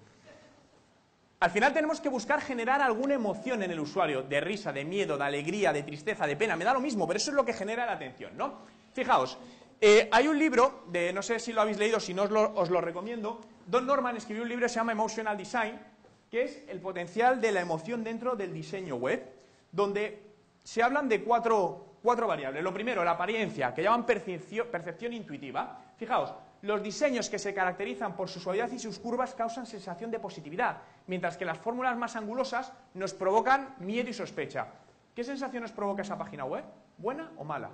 Al final tenemos que buscar generar alguna emoción en el usuario, de risa, de miedo, de alegría, de tristeza, de pena. Me da lo mismo, pero eso es lo que genera la atención, ¿no? Fijaos, eh, hay un libro, de, no sé si lo habéis leído, si no os lo, os lo recomiendo. Don Norman escribió un libro que se llama Emotional Design, que es el potencial de la emoción dentro del diseño web, donde se hablan de cuatro, cuatro variables. Lo primero, la apariencia, que llaman percepción, percepción intuitiva. Fijaos, los diseños que se caracterizan por su suavidad y sus curvas causan sensación de positividad, mientras que las fórmulas más angulosas nos provocan miedo y sospecha. ¿Qué sensación nos provoca esa página web? ¿Buena o mala?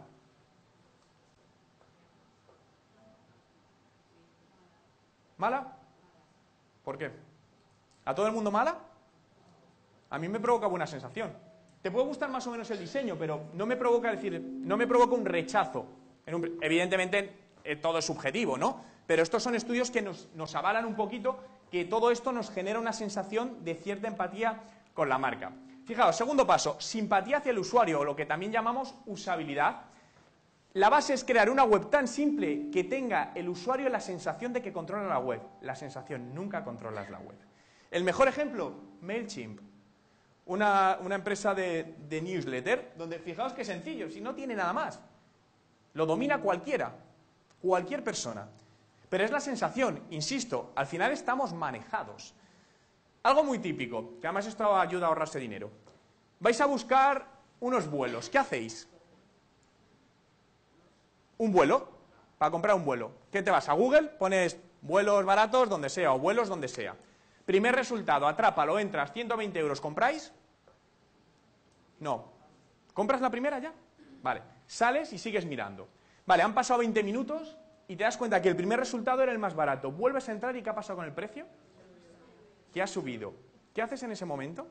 ¿Mala? ¿Por qué? ¿A todo el mundo mala? A mí me provoca buena sensación. Te puede gustar más o menos el diseño, pero no me provoca, decir, no me provoca un rechazo. En un, evidentemente, eh, todo es subjetivo, ¿no? Pero estos son estudios que nos, nos avalan un poquito que todo esto nos genera una sensación de cierta empatía con la marca. Fijaos, segundo paso, simpatía hacia el usuario, o lo que también llamamos usabilidad. La base es crear una web tan simple que tenga el usuario la sensación de que controla la web. La sensación, nunca controlas la web. El mejor ejemplo, MailChimp. Una, una empresa de, de newsletter, donde fijaos qué sencillo, si no tiene nada más. Lo domina cualquiera, cualquier persona. Pero es la sensación, insisto, al final estamos manejados. Algo muy típico, que además esto ayuda a ahorrarse dinero. Vais a buscar unos vuelos, ¿qué hacéis? Un vuelo, para comprar un vuelo. ¿Qué te vas? A Google, pones vuelos baratos donde sea, o vuelos donde sea. Primer resultado, atrápalo, entras, ciento veinte euros, ¿compráis? No. ¿Compras la primera ya? Vale. Sales y sigues mirando. Vale, han pasado veinte minutos y te das cuenta que el primer resultado era el más barato. Vuelves a entrar y ¿qué ha pasado con el precio? Que ha subido. ¿Qué haces en ese momento?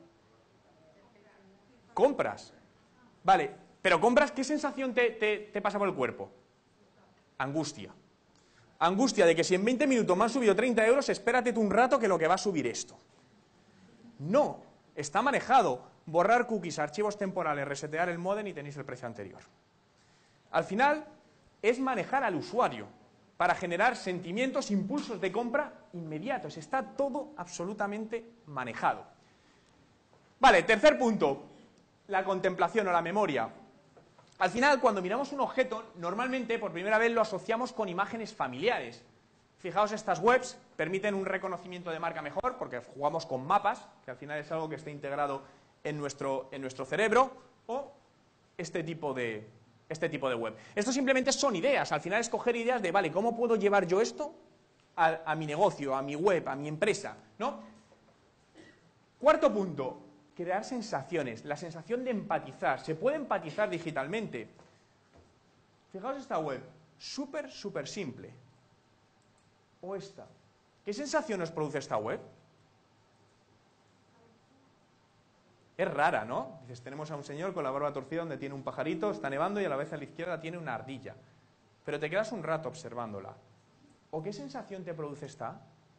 Compras. Vale, pero compras, ¿qué sensación te, te, te pasa por el cuerpo? Angustia. Angustia de que si en veinte minutos me han subido treinta euros, espérate tú un rato que lo que va a subir esto. No, está manejado. Borrar cookies, archivos temporales, resetear el módem y tenéis el precio anterior. Al final, es manejar al usuario para generar sentimientos, impulsos de compra inmediatos. Está todo absolutamente manejado. Vale, tercer punto, la contemplación o la memoria. Al final, cuando miramos un objeto, normalmente por primera vez lo asociamos con imágenes familiares. Fijaos, estas webs permiten un reconocimiento de marca mejor porque jugamos con mapas, que al final es algo que está integrado en nuestro, en nuestro cerebro, o este tipo de, este tipo de web. Esto simplemente son ideas, al final es coger ideas de, vale, ¿cómo puedo llevar yo esto a, a mi negocio, a mi web, a mi empresa, ¿no? Cuarto punto, crear sensaciones, la sensación de empatizar. Se puede empatizar digitalmente. Fijaos esta web, súper, súper simple. O esta. ¿Qué sensación nos produce esta web? Es rara, ¿no? Dices, tenemos a un señor con la barba torcida donde tiene un pajarito, está nevando y a la vez a la izquierda tiene una ardilla. Pero te quedas un rato observándola. ¿O qué sensación te produce esta?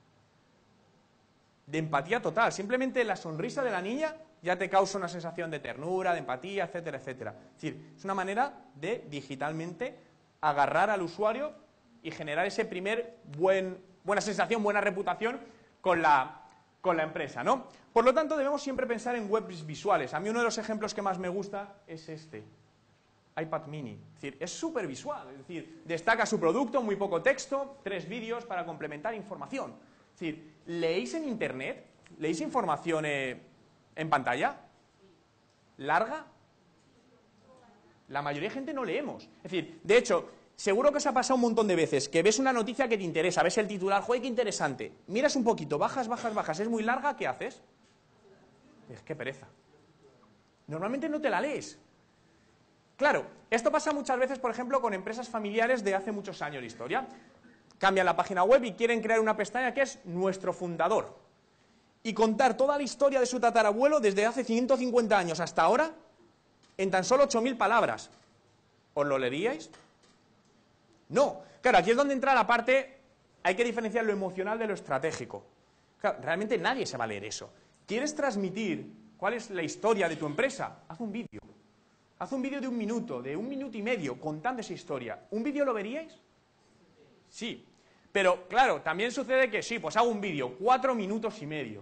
De empatía total. Simplemente la sonrisa de la niña ya te causa una sensación de ternura, de empatía, etcétera, etcétera. Es decir, es una manera de digitalmente agarrar al usuario y generar ese primer buen, buena sensación, buena reputación con la, con la empresa, ¿no? Por lo tanto, debemos siempre pensar en webs visuales. A mí uno de los ejemplos que más me gusta es este, iPad mini. Es decir, es súper visual, es decir, destaca su producto, muy poco texto, tres vídeos para complementar información. Es decir, ¿leéis en internet? ¿Leéis información eh, en pantalla? ¿Larga? La mayoría de gente no leemos. Es decir, de hecho, seguro que os ha pasado un montón de veces que ves una noticia que te interesa, ves el titular, ¡joder, qué interesante! Miras un poquito, bajas, bajas, bajas, es muy larga, ¿qué haces? Es que pereza. Normalmente no te la lees. Claro, esto pasa muchas veces, por ejemplo, con empresas familiares de hace muchos años de historia. Cambian la página web y quieren crear una pestaña que es nuestro fundador. Y contar toda la historia de su tatarabuelo desde hace ciento cincuenta años hasta ahora en tan solo ocho mil palabras. ¿Os lo leeríais? No. Claro, aquí es donde entra la parte, hay que diferenciar lo emocional de lo estratégico. Claro, realmente nadie se va a leer eso. ¿Quieres transmitir cuál es la historia de tu empresa? Haz un vídeo. Haz un vídeo de un minuto, de un minuto y medio, contando esa historia. ¿Un vídeo lo veríais? Sí. Pero, claro, también sucede que sí, pues hago un vídeo, cuatro minutos y medio.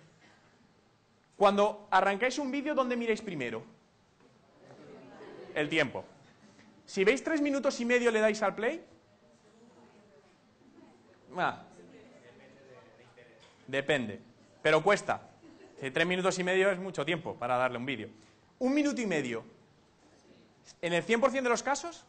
Cuando arrancáis un vídeo, ¿dónde miráis primero? El tiempo. Si veis tres minutos y medio, ¿le dais al play? Ah. Depende. Pero cuesta. Si tres minutos y medio es mucho tiempo para darle un vídeo. Un minuto y medio. ¿En el cien por cien de los casos?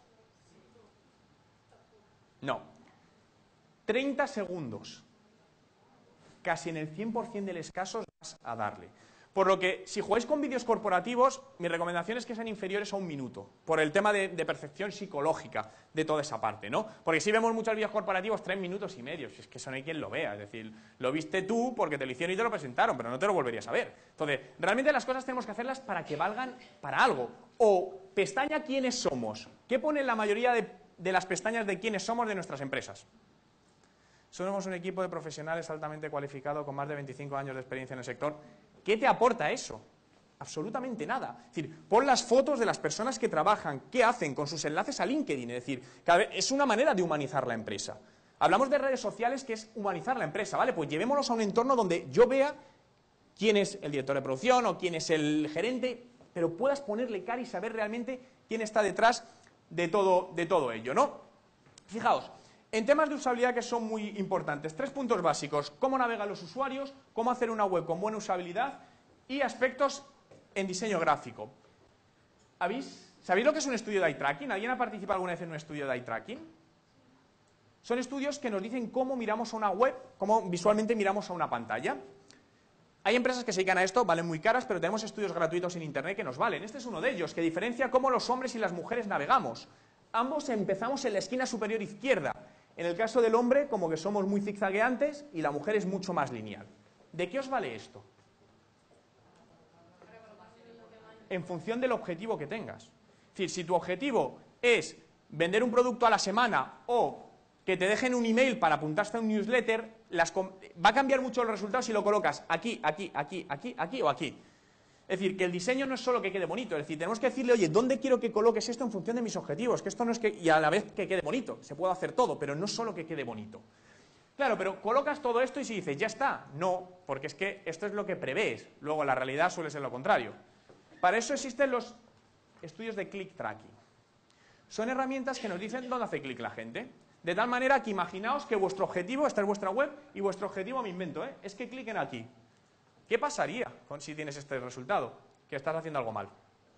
No. treinta segundos. Casi en el cien por cien de los casos vas a darle. Por lo que, si jugáis con vídeos corporativos, mi recomendación es que sean inferiores a un minuto, por el tema de, de percepción psicológica de toda esa parte, ¿no? Porque si vemos muchos vídeos corporativos, tres minutos y medio, si es que eso no hay quien lo vea, es decir, lo viste tú porque te lo hicieron y te lo presentaron, pero no te lo volverías a ver. Entonces, realmente las cosas tenemos que hacerlas para que valgan para algo. O, pestaña ¿quiénes somos? ¿Qué pone la mayoría de, de las pestañas de quiénes somos de nuestras empresas? Somos un equipo de profesionales altamente cualificado con más de veinticinco años de experiencia en el sector. ¿Qué te aporta eso? Absolutamente nada. Es decir, pon las fotos de las personas que trabajan, qué hacen con sus enlaces a LinkedIn. Es decir, cada vez, es una manera de humanizar la empresa. Hablamos de redes sociales que es humanizar la empresa, ¿vale? Pues llevémoslos a un entorno donde yo vea quién es el director de producción o quién es el gerente, pero puedas ponerle cara y saber realmente quién está detrás de todo, de todo ello, ¿no? Fijaos. En temas de usabilidad que son muy importantes, tres puntos básicos: cómo navegan los usuarios, cómo hacer una web con buena usabilidad y aspectos en diseño gráfico. ¿Habéis, ¿Sabéis lo que es un estudio de eye tracking? ¿Alguien ha participado alguna vez en un estudio de eye tracking? Son estudios que nos dicen cómo miramos a una web, cómo visualmente miramos a una pantalla. Hay empresas que se dedican a esto, valen muy caras, pero tenemos estudios gratuitos en internet que nos valen. Este es uno de ellos, que diferencia cómo los hombres y las mujeres navegamos. Ambos empezamos en la esquina superior izquierda. En el caso del hombre, como que somos muy zigzagueantes y la mujer es mucho más lineal. ¿De qué os vale esto? En función del objetivo que tengas. Es decir, si tu objetivo es vender un producto a la semana o que te dejen un email para apuntarse a un newsletter, las va a cambiar mucho los resultados si lo colocas aquí, aquí, aquí, aquí, aquí o aquí. Es decir, que el diseño no es solo que quede bonito, es decir, tenemos que decirle, oye, ¿dónde quiero que coloques esto en función de mis objetivos? Que esto no es que, y a la vez que quede bonito, se puede hacer todo, pero no solo que quede bonito. Claro, pero colocas todo esto y si dices, ya está, no, porque es que esto es lo que prevés, luego la realidad suele ser lo contrario. Para eso existen los estudios de click tracking. Son herramientas que nos dicen dónde hace clic la gente. De tal manera que imaginaos que vuestro objetivo, esta es vuestra web, y vuestro objetivo, me invento, ¿eh? es que cliquen aquí. ¿Qué pasaría con si tienes este resultado? Que estás haciendo algo mal.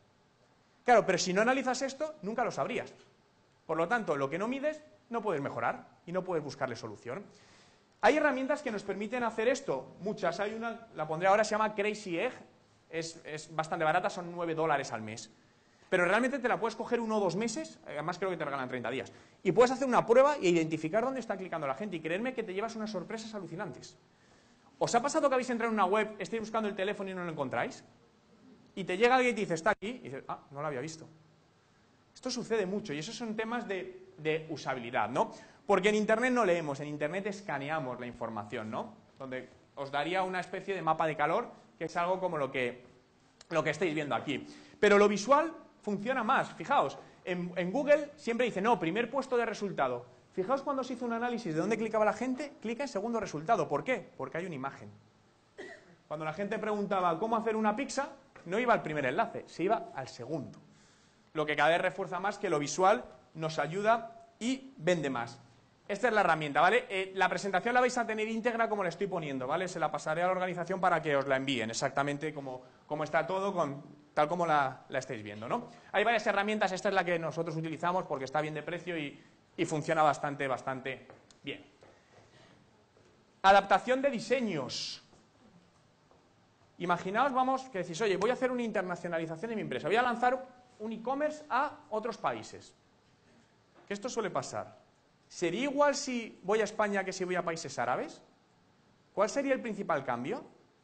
Claro, pero si no analizas esto, nunca lo sabrías. Por lo tanto, lo que no mides, no puedes mejorar y no puedes buscarle solución. Hay herramientas que nos permiten hacer esto, muchas. Hay una, la pondré ahora, se llama Crazy Egg, es, es bastante barata, son nueve dólares al mes. Pero realmente te la puedes coger uno o dos meses, además creo que te regalan treinta días. Y puedes hacer una prueba e identificar dónde está clicando la gente y creerme que te llevas unas sorpresas alucinantes. ¿Os ha pasado que habéis entrado en una web, estáis buscando el teléfono y no lo encontráis? Y te llega alguien y te dice, está aquí, y dices, ah, no lo había visto. Esto sucede mucho y esos son temas de, de usabilidad, ¿no? Porque en Internet no leemos, en Internet escaneamos la información, ¿no? Donde os daría una especie de mapa de calor, que es algo como lo que, lo que estáis viendo aquí. Pero lo visual funciona más. Fijaos, en, en Google siempre dice, no, primer puesto de resultado. Fijaos cuando se hizo un análisis de dónde clicaba la gente, clica en segundo resultado. ¿Por qué? Porque hay una imagen. Cuando la gente preguntaba cómo hacer una pizza, no iba al primer enlace, se iba al segundo. Lo que cada vez refuerza más que lo visual nos ayuda y vende más. Esta es la herramienta, ¿vale? Eh, la presentación la vais a tener íntegra como la estoy poniendo, ¿vale? Se la pasaré a la organización para que os la envíen exactamente como, como está todo, con, tal como la, la estáis viendo, ¿no? Hay varias herramientas, esta es la que nosotros utilizamos porque está bien de precio y, y funciona bastante, bastante bien. Adaptación de diseños. Imaginaos, vamos, que decís, oye, voy a hacer una internacionalización de mi empresa, voy a lanzar un e-commerce a otros países. ¿Qué esto suele pasar? ¿Sería igual si voy a España que si voy a países árabes? ¿Cuál sería el principal cambio?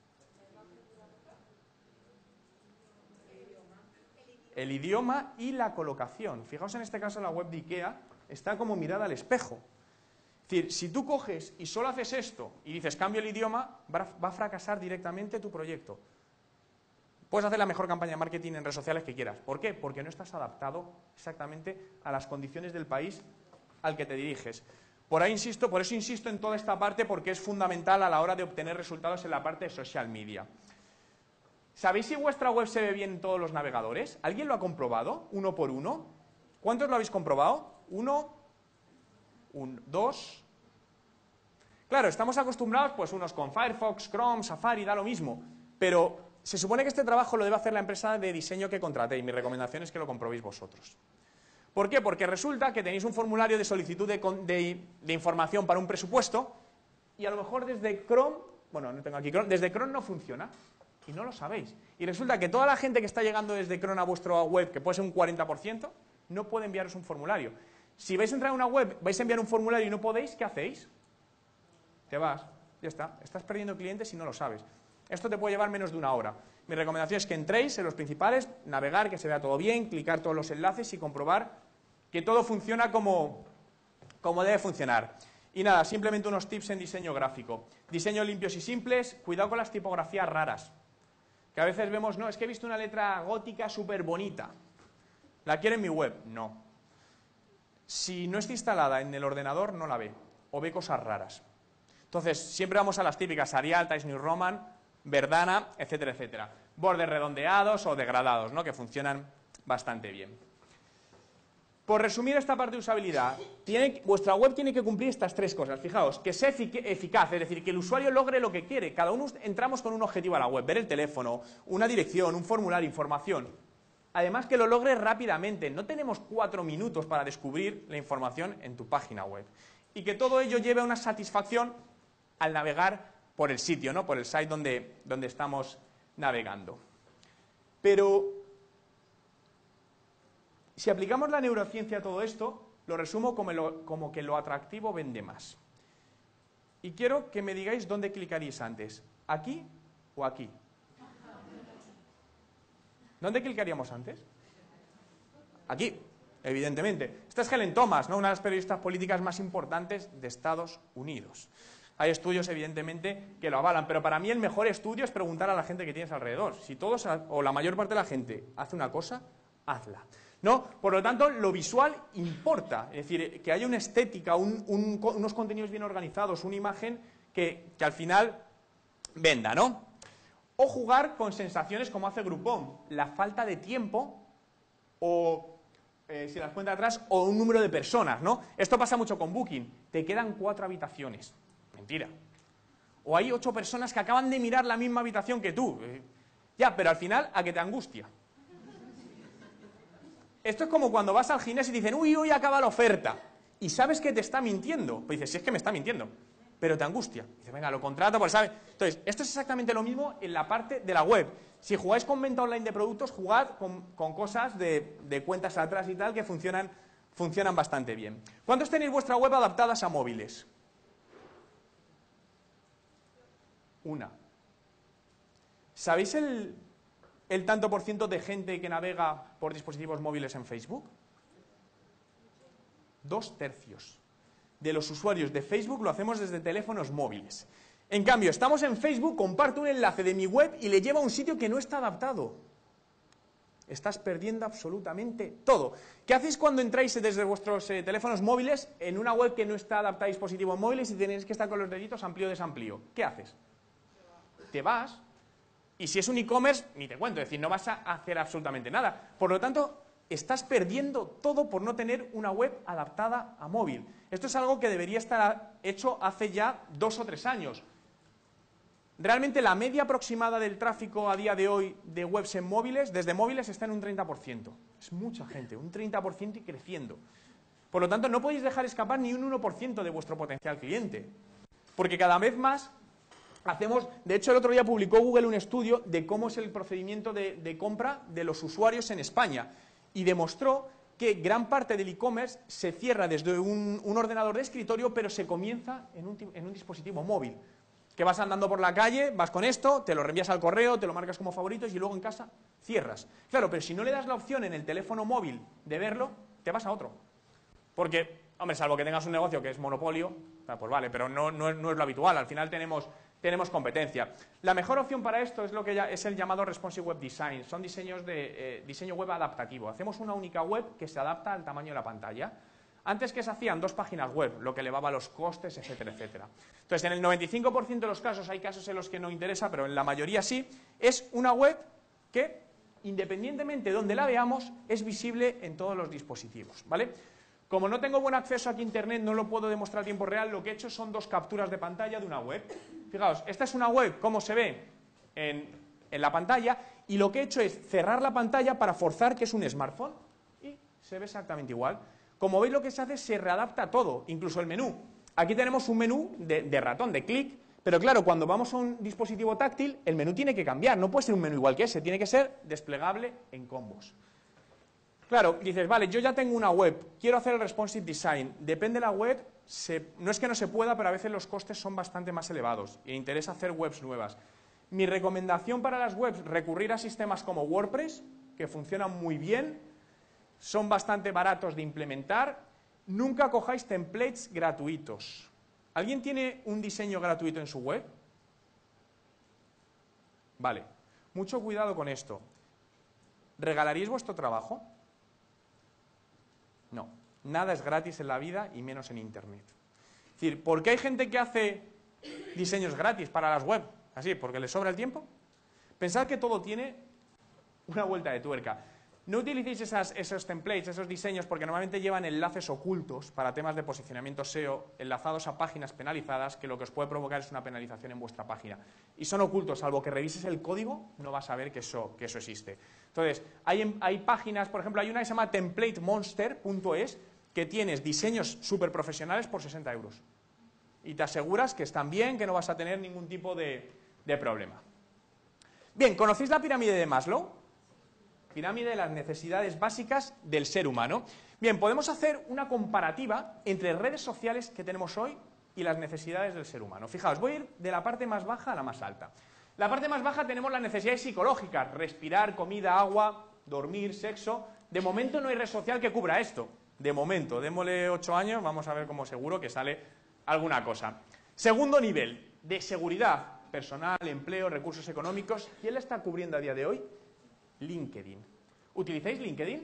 El idioma y la colocación. Fijaos en este caso la web de IKEA está como mirada al espejo. Es decir, si tú coges y solo haces esto y dices cambio el idioma, va a fracasar directamente tu proyecto. Puedes hacer la mejor campaña de marketing en redes sociales que quieras. ¿Por qué? Porque no estás adaptado exactamente a las condiciones del país al que te diriges. Por ahí insisto, por eso insisto en toda esta parte porque es fundamental a la hora de obtener resultados en la parte de social media. ¿Sabéis si vuestra web se ve bien en todos los navegadores? ¿Alguien lo ha comprobado? Uno por uno. ¿Cuántos lo habéis comprobado? Uno, un, dos. Claro, estamos acostumbrados, pues unos con Firefox, Chrome, Safari, da lo mismo. Pero se supone que este trabajo lo debe hacer la empresa de diseño que contratéis. Mi recomendación es que lo comprobéis vosotros. ¿Por qué? Porque resulta que tenéis un formulario de solicitud de, de, de información para un presupuesto y a lo mejor desde Chrome, bueno, no tengo aquí Chrome, desde Chrome no funciona y no lo sabéis. Y resulta que toda la gente que está llegando desde Chrome a vuestra web, que puede ser un cuarenta por ciento, no puede enviaros un formulario. Si vais a entrar a una web, vais a enviar un formulario y no podéis, ¿qué hacéis? Te vas, ya está, estás perdiendo clientes y no lo sabes. Esto te puede llevar menos de una hora. Mi recomendación es que entréis en los principales, navegar, que se vea todo bien, clicar todos los enlaces y comprobar que todo funciona como, como debe funcionar. Y nada, simplemente unos tips en diseño gráfico. Diseños limpios y simples, cuidado con las tipografías raras. Que a veces vemos, no, es que he visto una letra gótica súper bonita. ¿La quiero en mi web? No. Si no está instalada en el ordenador, no la ve. O ve cosas raras. Entonces, siempre vamos a las típicas, Arial, Times New Roman, Verdana, etcétera, etcétera. Bordes redondeados o degradados, ¿no? Que funcionan bastante bien. Por resumir esta parte de usabilidad, tiene, vuestra web tiene que cumplir estas tres cosas. Fijaos, que sea eficaz, es decir, que el usuario logre lo que quiere. Cada uno entramos con un objetivo a la web, ver el teléfono, una dirección, un formulario, información. Además que lo logre rápidamente. No tenemos cuatro minutos para descubrir la información en tu página web. Y que todo ello lleve a una satisfacción al navegar por el sitio, ¿no? Por el site donde, donde estamos navegando. Pero si aplicamos la neurociencia a todo esto, lo resumo como, lo, como que lo atractivo vende más. Y quiero que me digáis dónde clicaríais antes, ¿aquí o aquí? ¿Dónde clicaríamos antes? Aquí, evidentemente. Esta es Helen Thomas, ¿no? Una de las periodistas políticas más importantes de Estados Unidos. Hay estudios, evidentemente, que lo avalan, pero para mí el mejor estudio es preguntar a la gente que tienes alrededor. Si todos, o la mayor parte de la gente, hace una cosa, hazla. ¿No? Por lo tanto, lo visual importa, es decir, que haya una estética, un, un, unos contenidos bien organizados, una imagen que, que al final venda, ¿no? O jugar con sensaciones como hace Groupon, la falta de tiempo o, eh, si las cuenta atrás, o un número de personas, ¿no? Esto pasa mucho con Booking, te quedan cuatro habitaciones, mentira. O hay ocho personas que acaban de mirar la misma habitación que tú, eh, ya, pero al final, ¿a qué te angustia? Esto es como cuando vas al gimnasio y dicen, uy, hoy acaba la oferta, y sabes que te está mintiendo, pues dices, si es que me está mintiendo, pero te angustia. Dices, venga, lo contrato, pues sabe. Entonces, esto es exactamente lo mismo en la parte de la web. Si jugáis con venta online de productos, jugad con, con cosas de, de cuentas atrás y tal que funcionan, funcionan bastante bien. ¿Cuántos tenéis vuestra web adaptadas a móviles? Una. ¿Sabéis el... el tanto por ciento de gente que navega por dispositivos móviles en Facebook? Dos tercios de los usuarios de Facebook lo hacemos desde teléfonos móviles. En cambio, estamos en Facebook, comparto un enlace de mi web y le lleva a un sitio que no está adaptado. Estás perdiendo absolutamente todo. ¿Qué hacéis cuando entráis desde vuestros eh, teléfonos móviles en una web que no está adaptada a dispositivos móviles y tenéis que estar con los deditos amplío o desamplío? ¿Qué haces? Te vas. Y si es un e-commerce, ni te cuento, es decir, no vas a hacer absolutamente nada. Por lo tanto, estás perdiendo todo por no tener una web adaptada a móvil. Esto es algo que debería estar hecho hace ya dos o tres años. Realmente la media aproximada del tráfico a día de hoy de webs en móviles, desde móviles, está en un treinta por ciento. Es mucha gente, un treinta por ciento y creciendo. Por lo tanto, no podéis dejar escapar ni un uno por ciento de vuestro potencial cliente. Porque cada vez más... Hacemos, de hecho, el otro día publicó Google un estudio de cómo es el procedimiento de, de compra de los usuarios en España y demostró que gran parte del e-commerce se cierra desde un, un ordenador de escritorio, pero se comienza en un, en un dispositivo móvil. Que vas andando por la calle, vas con esto, te lo reenvías al correo, te lo marcas como favoritos y luego en casa cierras. Claro, pero si no le das la opción en el teléfono móvil de verlo, te vas a otro. Porque, hombre, salvo que tengas un negocio que es monopolio, pues vale, pero no, no, no es lo habitual. Al final tenemos... tenemos competencia. La mejor opción para esto es lo que ya es el llamado Responsive Web Design. Son diseños de eh, diseño web adaptativo. Hacemos una única web que se adapta al tamaño de la pantalla. Antes que se hacían dos páginas web, lo que elevaba los costes, etcétera, etcétera. Entonces, en el noventa y cinco por ciento de los casos, hay casos en los que no interesa, pero en la mayoría sí, es una web que, independientemente de donde la veamos, es visible en todos los dispositivos, ¿vale? Como no tengo buen acceso aquí a internet, no lo puedo demostrar a tiempo real, lo que he hecho son dos capturas de pantalla de una web. Fijaos, esta es una web, como se ve en, en la pantalla, y lo que he hecho es cerrar la pantalla para forzar que es un smartphone, y se ve exactamente igual. Como veis, lo que se hace es se readapta todo, incluso el menú. Aquí tenemos un menú de, de ratón, de clic, pero claro, cuando vamos a un dispositivo táctil, el menú tiene que cambiar, no puede ser un menú igual que ese, tiene que ser desplegable en combos. Claro, dices, vale, yo ya tengo una web, quiero hacer el responsive design. Depende de la web, se, no es que no se pueda, pero a veces los costes son bastante más elevados e interesa hacer webs nuevas. Mi recomendación para las webs, recurrir a sistemas como WordPress, que funcionan muy bien, son bastante baratos de implementar. Nunca cojáis templates gratuitos. ¿Alguien tiene un diseño gratuito en su web? Vale, mucho cuidado con esto. ¿Regalaríais vuestro trabajo? No, nada es gratis en la vida y menos en Internet. Es decir, ¿por qué hay gente que hace diseños gratis para las web? Así, ¿porque les sobra el tiempo? Pensad que todo tiene una vuelta de tuerca. No utilicéis esas, esos templates, esos diseños, porque normalmente llevan enlaces ocultos para temas de posicionamiento S E O, enlazados a páginas penalizadas, que lo que os puede provocar es una penalización en vuestra página. Y son ocultos, salvo que revises el código, no vas a ver que eso, que eso existe. Entonces, hay, hay páginas, por ejemplo, hay una que se llama template monster punto es, que tienes diseños súper profesionales por sesenta euros. Y te aseguras que están bien, que no vas a tener ningún tipo de, de problema. Bien, ¿conocéis la pirámide de Maslow? Pirámide de las necesidades básicas del ser humano. Bien, podemos hacer una comparativa entre redes sociales que tenemos hoy y las necesidades del ser humano. Fijaos, voy a ir de la parte más baja a la más alta. La parte más baja tenemos las necesidades psicológicas, respirar, comida, agua, dormir, sexo. De momento no hay red social que cubra esto. De momento, démosle ocho años, vamos a ver cómo seguro que sale alguna cosa. Segundo nivel, de seguridad personal, empleo, recursos económicos. ¿Quién la está cubriendo a día de hoy? LinkedIn. ¿Utilizáis LinkedIn?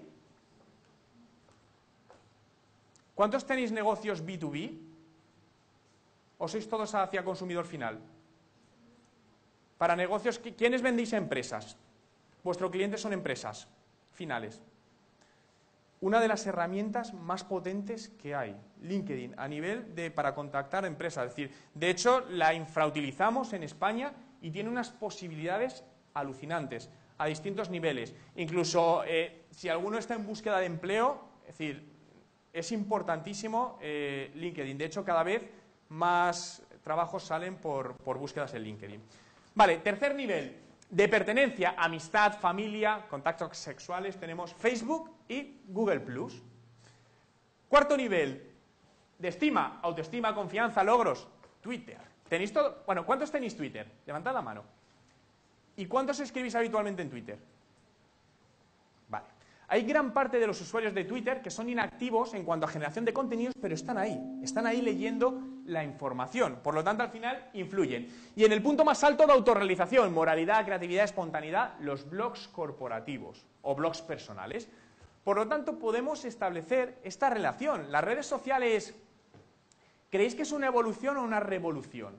¿Cuántos tenéis negocios B dos B? ¿O sois todos hacia consumidor final? Para negocios, ¿quiénes vendéis a empresas? Vuestros clientes son empresas finales. Una de las herramientas más potentes que hay, LinkedIn, a nivel de para contactar a empresas. Es decir, de hecho, la infrautilizamos en España y tiene unas posibilidades alucinantes a distintos niveles. Incluso eh, si alguno está en búsqueda de empleo, es decir, es importantísimo eh, LinkedIn. De hecho, cada vez más trabajos salen por, por búsquedas en LinkedIn. Vale, tercer nivel de pertenencia, amistad, familia, contactos sexuales, tenemos Facebook y Google plus. Cuarto nivel de estima, autoestima, confianza, logros, Twitter. ¿Tenéis todo? Bueno, ¿cuántos tenéis Twitter? Levantad la mano. ¿Y cuántos escribís habitualmente en Twitter? Vale. Hay gran parte de los usuarios de Twitter que son inactivos en cuanto a generación de contenidos, pero están ahí, están ahí leyendo la información. Por lo tanto, al final, influyen. Y en el punto más alto de autorrealización, moralidad, creatividad, espontaneidad, los blogs corporativos o blogs personales. Por lo tanto, podemos establecer esta relación. Las redes sociales, ¿creéis que es una evolución o una revolución?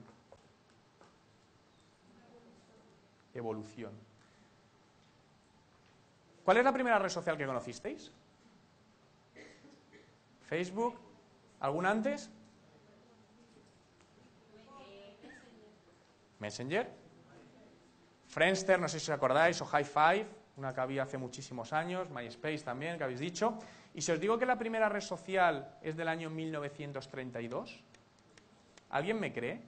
Evolución. ¿Cuál es la primera red social que conocisteis? ¿Facebook? ¿Alguna antes? ¿Messenger? Friendster, no sé si os acordáis, o High Five, una que había hace muchísimos años, MySpace también, que habéis dicho. Y si os digo que la primera red social es del año mil novecientos treinta y dos, ¿alguien me cree?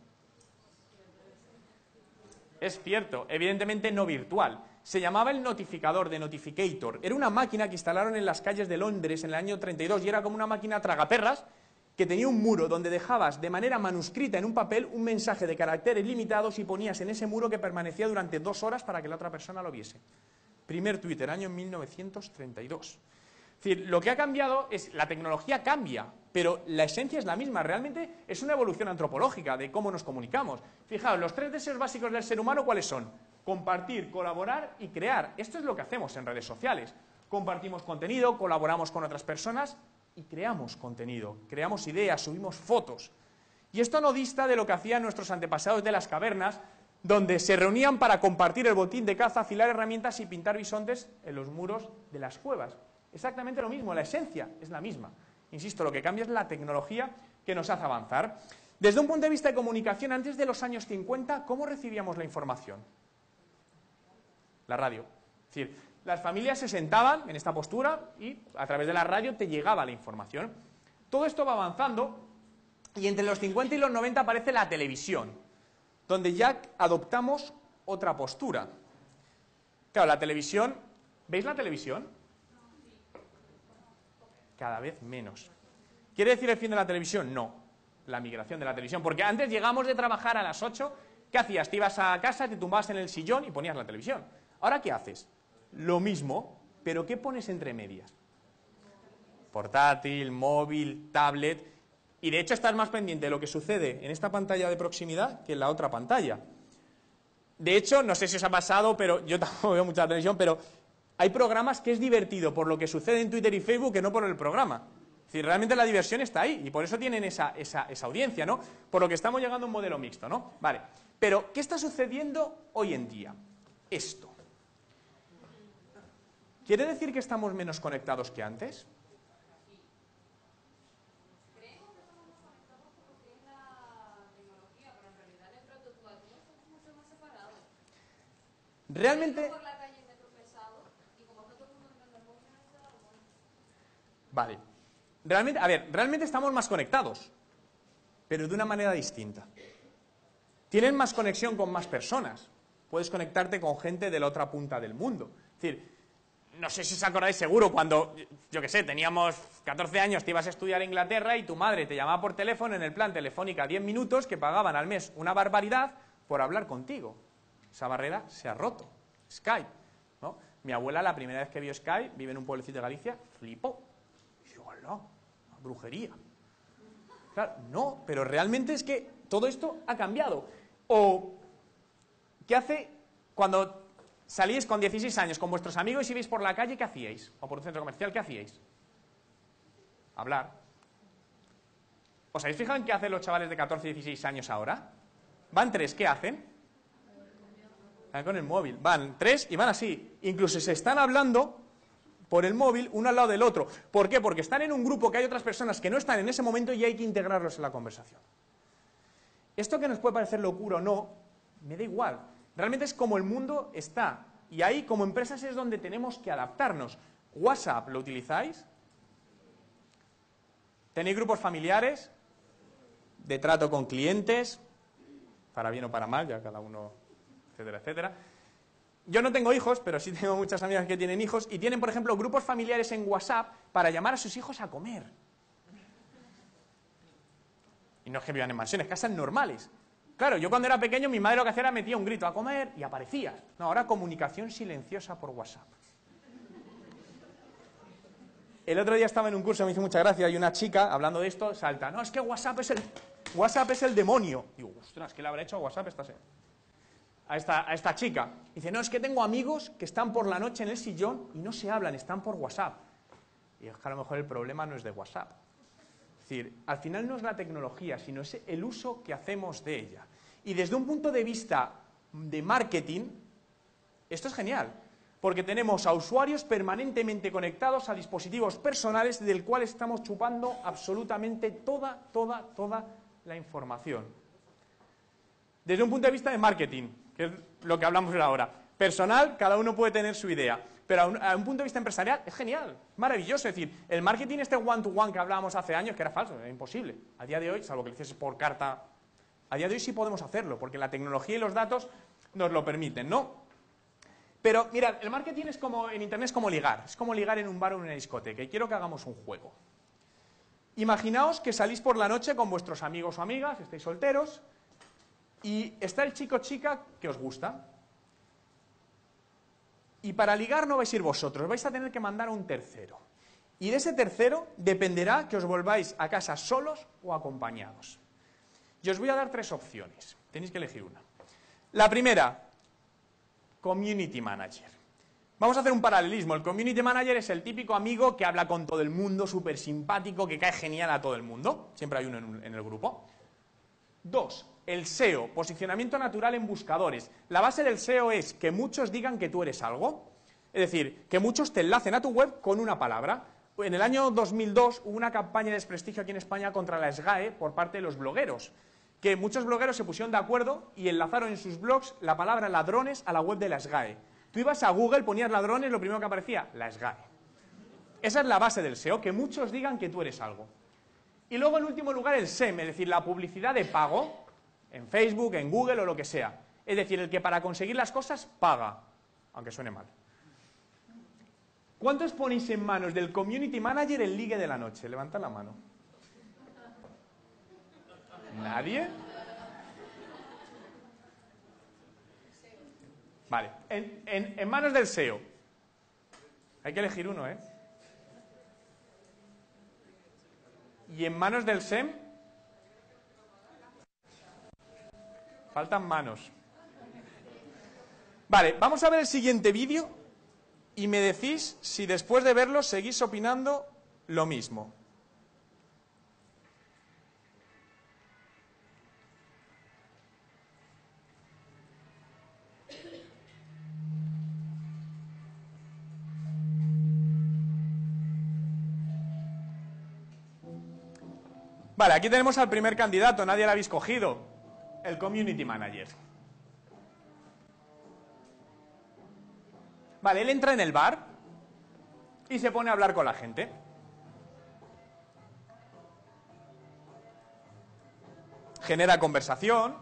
Es cierto, evidentemente no virtual. Se llamaba el notificador, de Notificator. Era una máquina que instalaron en las calles de Londres en el año treinta y dos y era como una máquina tragaperras que tenía un muro donde dejabas de manera manuscrita en un papel un mensaje de caracteres limitados y ponías en ese muro que permanecía durante dos horas para que la otra persona lo viese. Primer Twitter, año mil novecientos treinta y dos. Es decir, lo que ha cambiado es, la tecnología cambia, pero la esencia es la misma. Realmente es una evolución antropológica de cómo nos comunicamos. Fijaos, los tres deseos básicos del ser humano, ¿cuáles son? Compartir, colaborar y crear. Esto es lo que hacemos en redes sociales. Compartimos contenido, colaboramos con otras personas y creamos contenido, creamos ideas, subimos fotos. Y esto no dista de lo que hacían nuestros antepasados de las cavernas, donde se reunían para compartir el botín de caza, afilar herramientas y pintar bisontes en los muros de las cuevas. Exactamente lo mismo, la esencia es la misma. Insisto, lo que cambia es la tecnología que nos hace avanzar. Desde un punto de vista de comunicación, antes de los años cincuenta, ¿cómo recibíamos la información? La radio. Es decir, las familias se sentaban en esta postura y a través de la radio te llegaba la información. Todo esto va avanzando y entre los cincuenta y los noventa aparece la televisión, donde ya adoptamos otra postura. Claro, la televisión, ¿veis la televisión? Cada vez menos. ¿Quiere decir el fin de la televisión? No, la migración de la televisión, porque antes llegamos de trabajar a las ocho, ¿qué hacías? Te ibas a casa, te tumbabas en el sillón y ponías la televisión. ¿Ahora qué haces? Lo mismo, pero ¿qué pones entre medias? Portátil, móvil, tablet, y de hecho estás más pendiente de lo que sucede en esta pantalla de proximidad que en la otra pantalla. De hecho, no sé si os ha pasado, pero yo tampoco veo mucha televisión, pero hay programas que es divertido por lo que sucede en Twitter y Facebook que no por el programa. Es decir, realmente la diversión está ahí y por eso tienen esa, esa, esa audiencia, ¿no? Por lo que estamos llegando a un modelo mixto, ¿no? Vale, pero ¿qué está sucediendo hoy en día? Esto. ¿Quiere decir que estamos menos conectados que antes? Creemos que estamos más conectados por lo que es la tecnología, pero en realidad dentro de tu actuación somos mucho más separados. Realmente... Por la calle me he tropezado y como está todo el mundo entrando al móvil, no se da cuenta. Vale. Realmente, a ver, realmente estamos más conectados, pero de una manera distinta. Tienes más conexión con más personas. Puedes conectarte con gente de la otra punta del mundo. Es decir, no sé si os acordáis seguro, cuando, yo qué sé, teníamos catorce años, te ibas a estudiar a Inglaterra y tu madre te llamaba por teléfono en el plan Telefónica diez minutos, que pagaban al mes una barbaridad por hablar contigo. Esa barrera se ha roto. Skype, ¿no? Mi abuela, la primera vez que vio Skype, vive en un pueblecito de Galicia, flipó. Y dijo, hola, brujería. Claro, no, pero realmente es que todo esto ha cambiado. O, ¿qué hace cuando salís con dieciséis años con vuestros amigos y ibais por la calle? ¿Qué hacíais? O por un centro comercial, ¿qué hacíais? Hablar. ¿Os habéis fijado en qué hacen los chavales de catorce y dieciséis años ahora? Van tres, ¿qué hacen? Van con el móvil, van tres y van así. Incluso se están hablando por el móvil uno al lado del otro. ¿Por qué? Porque están en un grupo que hay otras personas que no están en ese momento y hay que integrarlos en la conversación. Esto que nos puede parecer locura o no, me da igual. Realmente es como el mundo está. Y ahí, como empresas, es donde tenemos que adaptarnos. ¿WhatsApp lo utilizáis? ¿Tenéis grupos familiares? ¿De trato con clientes? Para bien o para mal, ya cada uno, etcétera, etcétera. Yo no tengo hijos, pero sí tengo muchas amigas que tienen hijos y tienen, por ejemplo, grupos familiares en WhatsApp para llamar a sus hijos a comer. Y no es que vivan en mansiones, casas normales. Claro, yo cuando era pequeño mi madre lo que hacía era metía un grito a comer y aparecías. No, ahora comunicación silenciosa por WhatsApp. El otro día estaba en un curso, me hizo mucha gracia, y una chica, hablando de esto, salta. No, es que WhatsApp es el, WhatsApp es el demonio. Digo, ostras, ¿qué le habrá hecho a WhatsApp esta, a esta, a esta chica? Dice, no, es que tengo amigos que están por la noche en el sillón y no se hablan, están por WhatsApp. Y es que a lo mejor el problema no es de WhatsApp. Es decir, al final no es la tecnología, sino es el uso que hacemos de ella. Y desde un punto de vista de marketing, esto es genial, porque tenemos a usuarios permanentemente conectados a dispositivos personales del cual estamos chupando absolutamente toda, toda, toda la información. Desde un punto de vista de marketing, que es lo que hablamos ahora, personal, cada uno puede tener su idea, pero a un, a un punto de vista empresarial es genial, maravilloso. Es decir, el marketing este one-to-one que hablábamos hace años, que era falso, era imposible. A día de hoy, salvo que lo hiciese por carta, a día de hoy sí podemos hacerlo, porque la tecnología y los datos nos lo permiten, ¿no? Pero, mirad, el marketing es como, en Internet es como ligar, es como ligar en un bar o en una discoteca, y quiero que hagamos un juego. Imaginaos que salís por la noche con vuestros amigos o amigas, estáis solteros, y está el chico o chica que os gusta. Y para ligar no vais a ir vosotros, vais a tener que mandar a un tercero. Y de ese tercero dependerá que os volváis a casa solos o acompañados. Y os voy a dar tres opciones, tenéis que elegir una. La primera, Community Manager. Vamos a hacer un paralelismo. El Community Manager es el típico amigo que habla con todo el mundo, súper simpático, que cae genial a todo el mundo. Siempre hay uno en, en el grupo. Dos, el S E O, posicionamiento natural en buscadores. La base del S E O es que muchos digan que tú eres algo. Es decir, que muchos te enlacen a tu web con una palabra. En el año dos mil dos hubo una campaña de desprestigio aquí en España contra la SGAE por parte de los blogueros, que muchos blogueros se pusieron de acuerdo y enlazaron en sus blogs la palabra ladrones a la web de la SGAE. Tú ibas a Google, ponías ladrones, lo primero que aparecía, la SGAE. Esa es la base del S E O, que muchos digan que tú eres algo. Y luego, en último lugar, el S E M, es decir, la publicidad de pago, en Facebook, en Google o lo que sea. Es decir, el que para conseguir las cosas paga, aunque suene mal. ¿Cuántos ponéis en manos del Community Manager el ligue de la noche? Levantad la mano. ¿Nadie? Vale, en, en, en manos del S E O. Hay que elegir uno, ¿eh? Y en manos del S E M. Faltan manos. Vale, vamos a ver el siguiente vídeo y me decís si después de verlo seguís opinando lo mismo. Vale, aquí tenemos al primer candidato, nadie lo habéis cogido, el Community Manager. Vale, él entra en el bar y se pone a hablar con la gente. Genera conversación.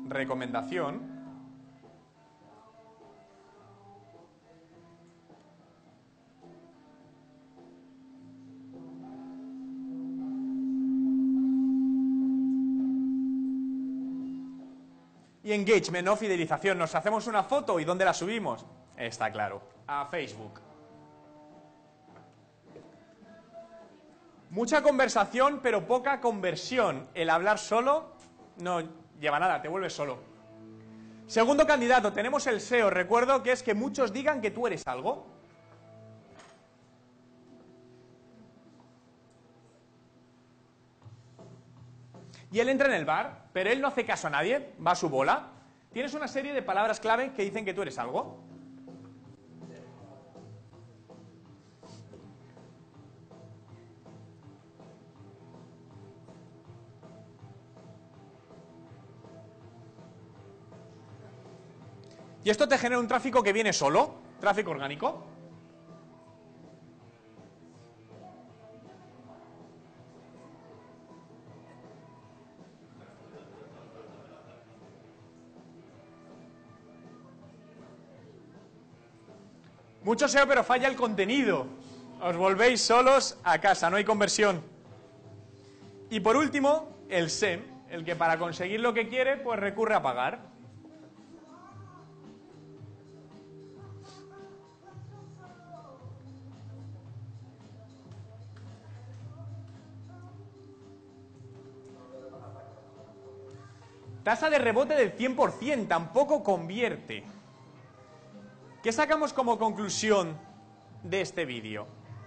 recomendación. Y engagement, ¿no? Fidelización. Nos hacemos una foto y ¿dónde la subimos? Está claro, a Facebook. Mucha conversación, pero poca conversión. El hablar solo no lleva nada, te vuelves solo. Segundo candidato, tenemos el S E O. Recuerdo que es que muchos digan que tú eres algo. Y él entra en el bar, pero él no hace caso a nadie, va a su bola. Tienes una serie de palabras clave que dicen que tú eres algo. Y esto te genera un tráfico que viene solo, tráfico orgánico. Mucho S E O, pero falla el contenido. Os volvéis solos a casa, no hay conversión. Y por último, el S E M, el que para conseguir lo que quiere, pues recurre a pagar. Tasa de rebote del cien por cien, tampoco convierte. ¿Qué sacamos como conclusión de este vídeo?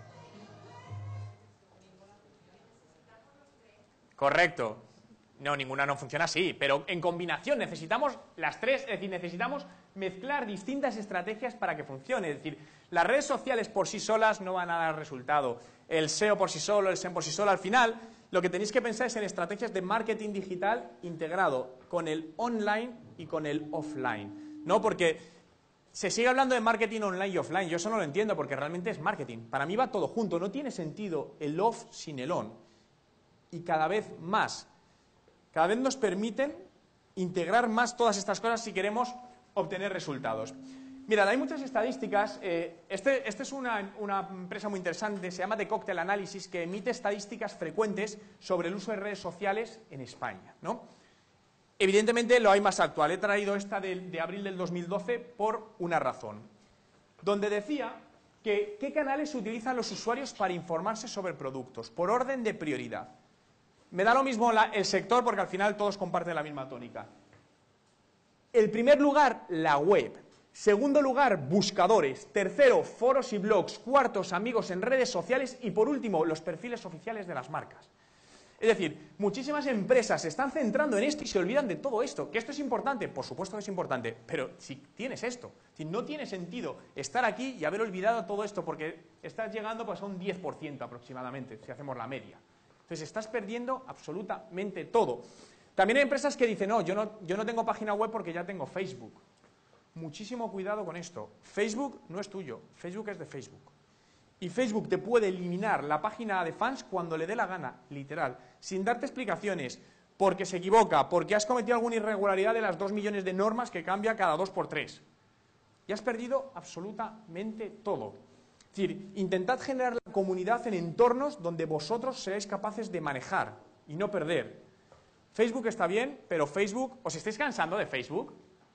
Correcto. No, ninguna no funciona así, pero en combinación necesitamos las tres, es decir, necesitamos mezclar distintas estrategias para que funcione. Es decir, las redes sociales por sí solas no van a dar resultado. El S E O por sí solo, el S E M por sí solo, al final, lo que tenéis que pensar es en estrategias de marketing digital integrado con el online y con el offline, ¿no? Porque se sigue hablando de marketing online y offline, yo eso no lo entiendo porque realmente es marketing. Para mí va todo junto, no tiene sentido el off sin el on. Y cada vez más, cada vez nos permiten integrar más todas estas cosas si queremos obtener resultados. Mirad, hay muchas estadísticas, eh, este, este es una, una empresa muy interesante, se llama The Cocktail Analysis, que emite estadísticas frecuentes sobre el uso de redes sociales en España, ¿no? Evidentemente lo hay más actual, he traído esta de, de abril del dos mil doce por una razón, donde decía que qué canales utilizan los usuarios para informarse sobre productos, por orden de prioridad. Me da lo mismo la, el sector porque al final todos comparten la misma tónica. El primer lugar, la web. Segundo lugar, buscadores. Tercero, foros y blogs. Cuartos, amigos en redes sociales. Y por último, los perfiles oficiales de las marcas. Es decir, muchísimas empresas se están centrando en esto y se olvidan de todo esto. ¿Que esto es importante? Por supuesto que es importante, pero si tienes esto, si no tiene sentido estar aquí y haber olvidado todo esto porque estás llegando pues, a un diez por ciento aproximadamente, si hacemos la media. Entonces estás perdiendo absolutamente todo. También hay empresas que dicen, no, yo no, yo no tengo página web porque ya tengo Facebook. Muchísimo cuidado con esto. Facebook no es tuyo, Facebook es de Facebook. Y Facebook te puede eliminar la página de fans cuando le dé la gana, literal, sin darte explicaciones, porque se equivoca, porque has cometido alguna irregularidad de las dos millones de normas que cambia cada dos por tres. Y has perdido absolutamente todo. Es decir, intentad generar la comunidad en entornos donde vosotros seáis capaces de manejar y no perder. Facebook está bien, pero Facebook, ¿os estáis cansando de Facebook?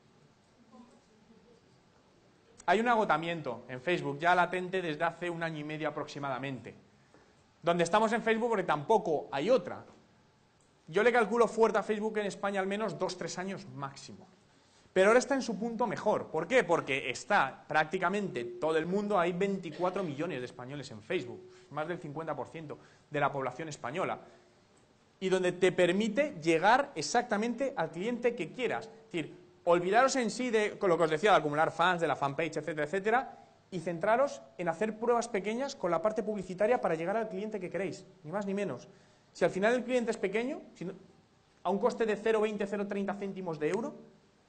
Hay un agotamiento en Facebook ya latente desde hace un año y medio aproximadamente. Donde estamos en Facebook porque tampoco hay otra. Yo le calculo fuerte a Facebook en España al menos dos, tres años máximo. Pero ahora está en su punto mejor. ¿Por qué? Porque está prácticamente todo el mundo, hay veinticuatro millones de españoles en Facebook, más del cincuenta por ciento de la población española. Y donde te permite llegar exactamente al cliente que quieras. Es decir, olvidaros en sí de lo que os decía, de acumular fans, de la fanpage, etcétera, etcétera, y centraros en hacer pruebas pequeñas con la parte publicitaria para llegar al cliente que queréis, ni más ni menos. Si al final el cliente es pequeño, si no, a un coste de cero coma veinte, cero coma treinta céntimos de euro,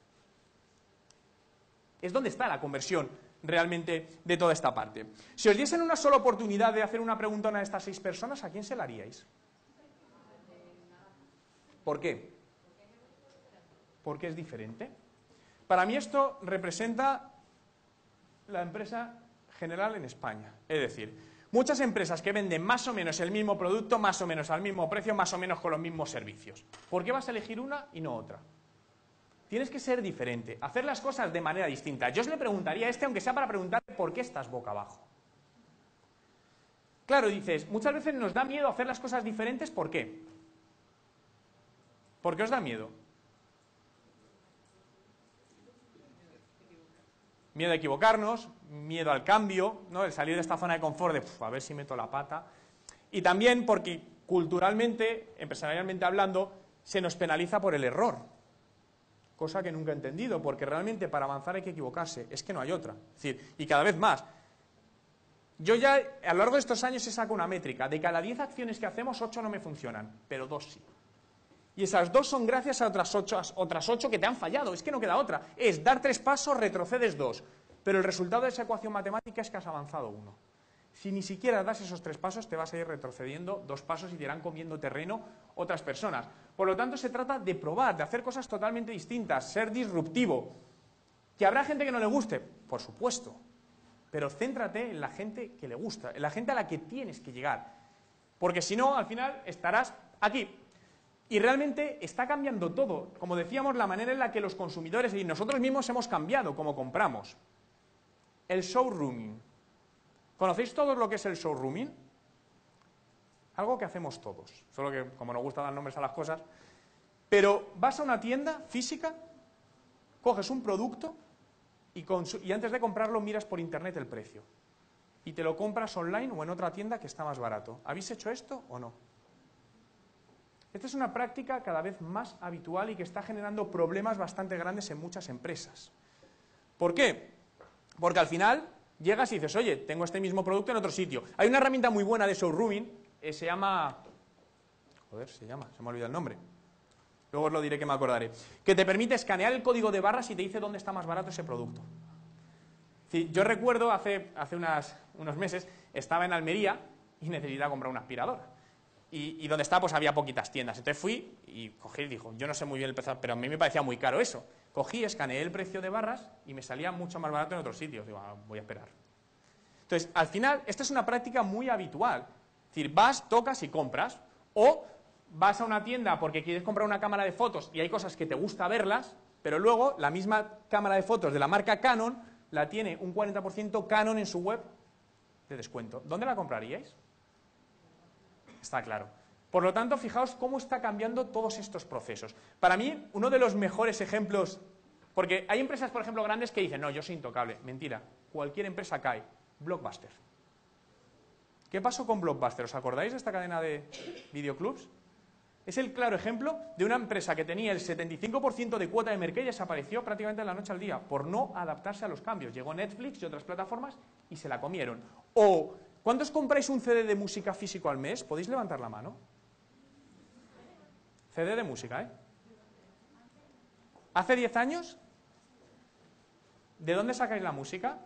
es donde está la conversión realmente de toda esta parte. Si os diesen una sola oportunidad de hacer una pregunta a una de estas seis personas, ¿a quién se la haríais? ¿Por qué? ¿Por qué es diferente? Para mí esto representa la empresa general en España. Es decir, muchas empresas que venden más o menos el mismo producto, más o menos al mismo precio, más o menos con los mismos servicios. ¿Por qué vas a elegir una y no otra? Tienes que ser diferente, hacer las cosas de manera distinta. Yo os le preguntaría a este, aunque sea para preguntarle por qué estás boca abajo. Claro, dices, muchas veces nos da miedo hacer las cosas diferentes, ¿por qué? ¿Por qué os da miedo? Miedo a equivocarnos, miedo al cambio, ¿no? El salir de esta zona de confort de a ver si meto la pata. Y también porque culturalmente, empresarialmente hablando, se nos penaliza por el error. Cosa que nunca he entendido, porque realmente para avanzar hay que equivocarse, es que no hay otra. Es decir, y cada vez más. Yo ya a lo largo de estos años he sacado una métrica. De cada diez acciones que hacemos, ocho no me funcionan, pero dos sí. Y esas dos son gracias a otras ocho, otras ocho que te han fallado. Es que no queda otra. Es dar tres pasos, retrocedes dos. Pero el resultado de esa ecuación matemática es que has avanzado uno. Si ni siquiera das esos tres pasos, te vas a ir retrocediendo dos pasos y te irán comiendo terreno otras personas. Por lo tanto, se trata de probar, de hacer cosas totalmente distintas, ser disruptivo. ¿Que habrá gente que no le guste? Por supuesto. Pero céntrate en la gente que le gusta, en la gente a la que tienes que llegar. Porque si no, al final estarás aquí. Y realmente está cambiando todo. Como decíamos, la manera en la que los consumidores y nosotros mismos hemos cambiado como compramos. El showrooming. ¿Conocéis todos lo que es el showrooming? Algo que hacemos todos. Solo que, como nos gusta dar nombres a las cosas. Pero vas a una tienda física, coges un producto y, y antes de comprarlo miras por internet el precio. Y te lo compras online o en otra tienda que está más barato. ¿Habéis hecho esto o no? Esta es una práctica cada vez más habitual y que está generando problemas bastante grandes en muchas empresas. ¿Por qué? Porque al final llegas y dices, oye, tengo este mismo producto en otro sitio. Hay una herramienta muy buena de showrooming, eh, se llama... Joder, se llama, se me ha olvidado el nombre. Luego os lo diré que me acordaré. Que te permite escanear el código de barras y te dice dónde está más barato ese producto. Sí, yo recuerdo hace, hace unas, unos meses, estaba en Almería y necesitaba comprar una aspiradora. Y, y donde estaba, pues había poquitas tiendas. Entonces fui y cogí y dijo, yo no sé muy bien el precio, pero a mí me parecía muy caro eso. Cogí, escaneé el precio de barras y me salía mucho más barato en otros sitios. Digo, ah, voy a esperar. Entonces, al final, esta es una práctica muy habitual. Es decir, vas, tocas y compras. O vas a una tienda porque quieres comprar una cámara de fotos y hay cosas que te gusta verlas, pero luego la misma cámara de fotos de la marca Canon la tiene un cuarenta por ciento Canon en su web de descuento. ¿Dónde la compraríais? Está claro. Por lo tanto, fijaos cómo está cambiando todos estos procesos. Para mí, uno de los mejores ejemplos, porque hay empresas, por ejemplo, grandes que dicen, no, yo soy intocable. Mentira, cualquier empresa cae. Blockbuster. ¿Qué pasó con Blockbuster? ¿Os acordáis de esta cadena de videoclubs? Es el claro ejemplo de una empresa que tenía el setenta y cinco por ciento de cuota de mercado y desapareció prácticamente de la noche al día por no adaptarse a los cambios. Llegó Netflix y otras plataformas y se la comieron. O... ¿cuántos compráis un C D de música físico al mes? ¿Podéis levantar la mano? C D de música, ¿eh? ¿Hace diez años? ¿De dónde sacáis la música?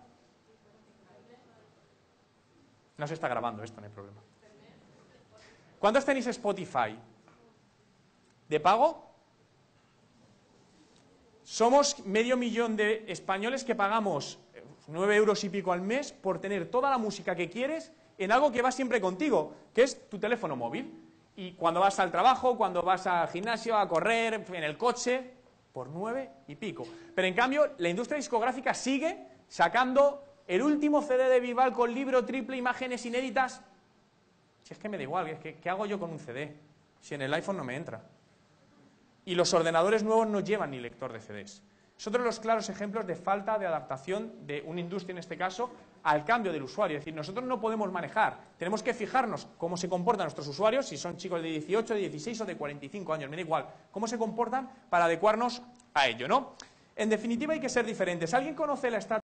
No se está grabando esto, no hay problema. ¿Cuántos tenéis Spotify? ¿De pago? Somos medio millón de españoles que pagamos nueve euros y pico al mes por tener toda la música que quieres en algo que va siempre contigo, que es tu teléfono móvil. Y cuando vas al trabajo, cuando vas al gimnasio, a correr, en el coche, por nueve y pico. Pero en cambio, la industria discográfica sigue sacando el último C D de Bisbal con libro triple, imágenes inéditas. Si es que me da igual, es que, ¿qué hago yo con un C D? Si en el iPhone no me entra. Y los ordenadores nuevos no llevan ni lector de C Ds. Es otro de los claros ejemplos de falta de adaptación de una industria, en este caso, al cambio del usuario. Es decir, nosotros no podemos manejar, tenemos que fijarnos cómo se comportan nuestros usuarios, si son chicos de dieciocho, de dieciséis o de cuarenta y cinco años, me da igual, cómo se comportan para adecuarnos a ello, ¿no? En definitiva, hay que ser diferentes. ¿Alguien conoce la estrategia?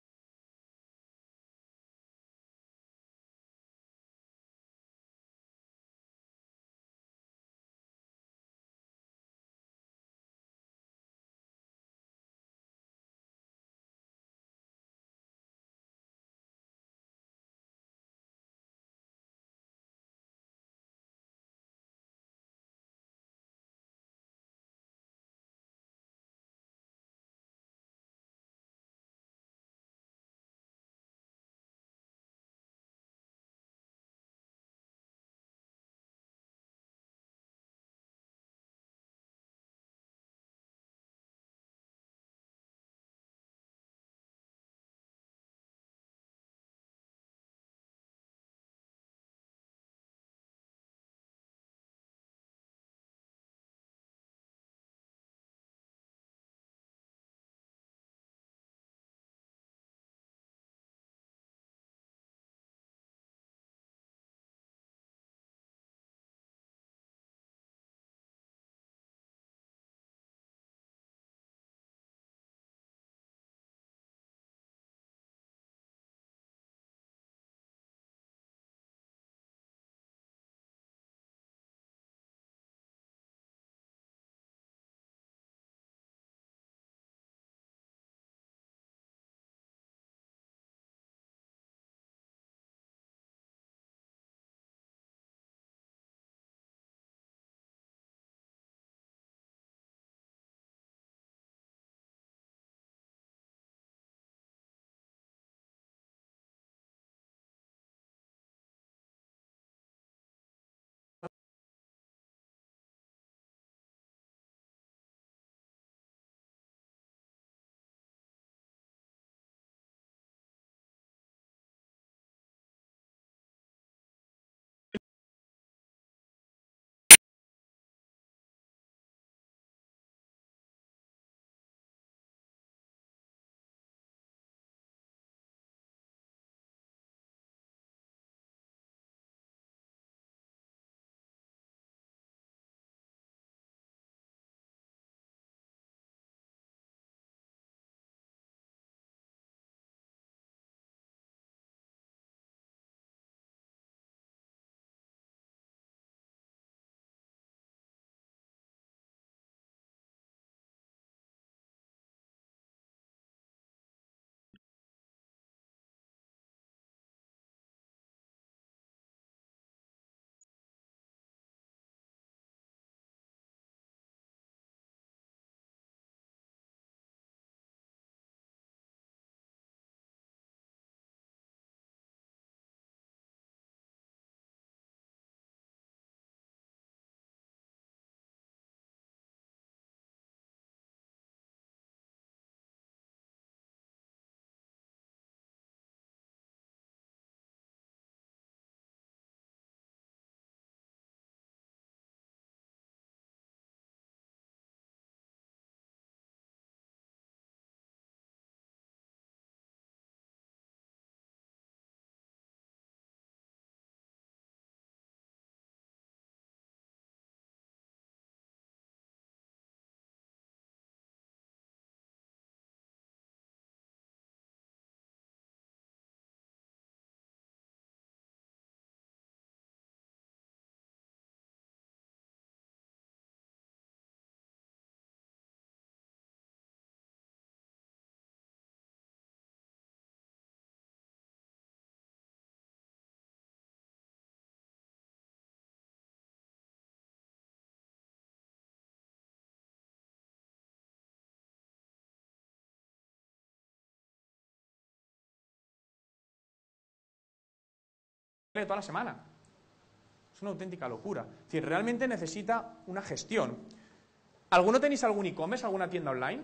toda la semana. Es una auténtica locura. Es decir, realmente necesita una gestión. ¿Alguno tenéis algún e-commerce, alguna tienda online?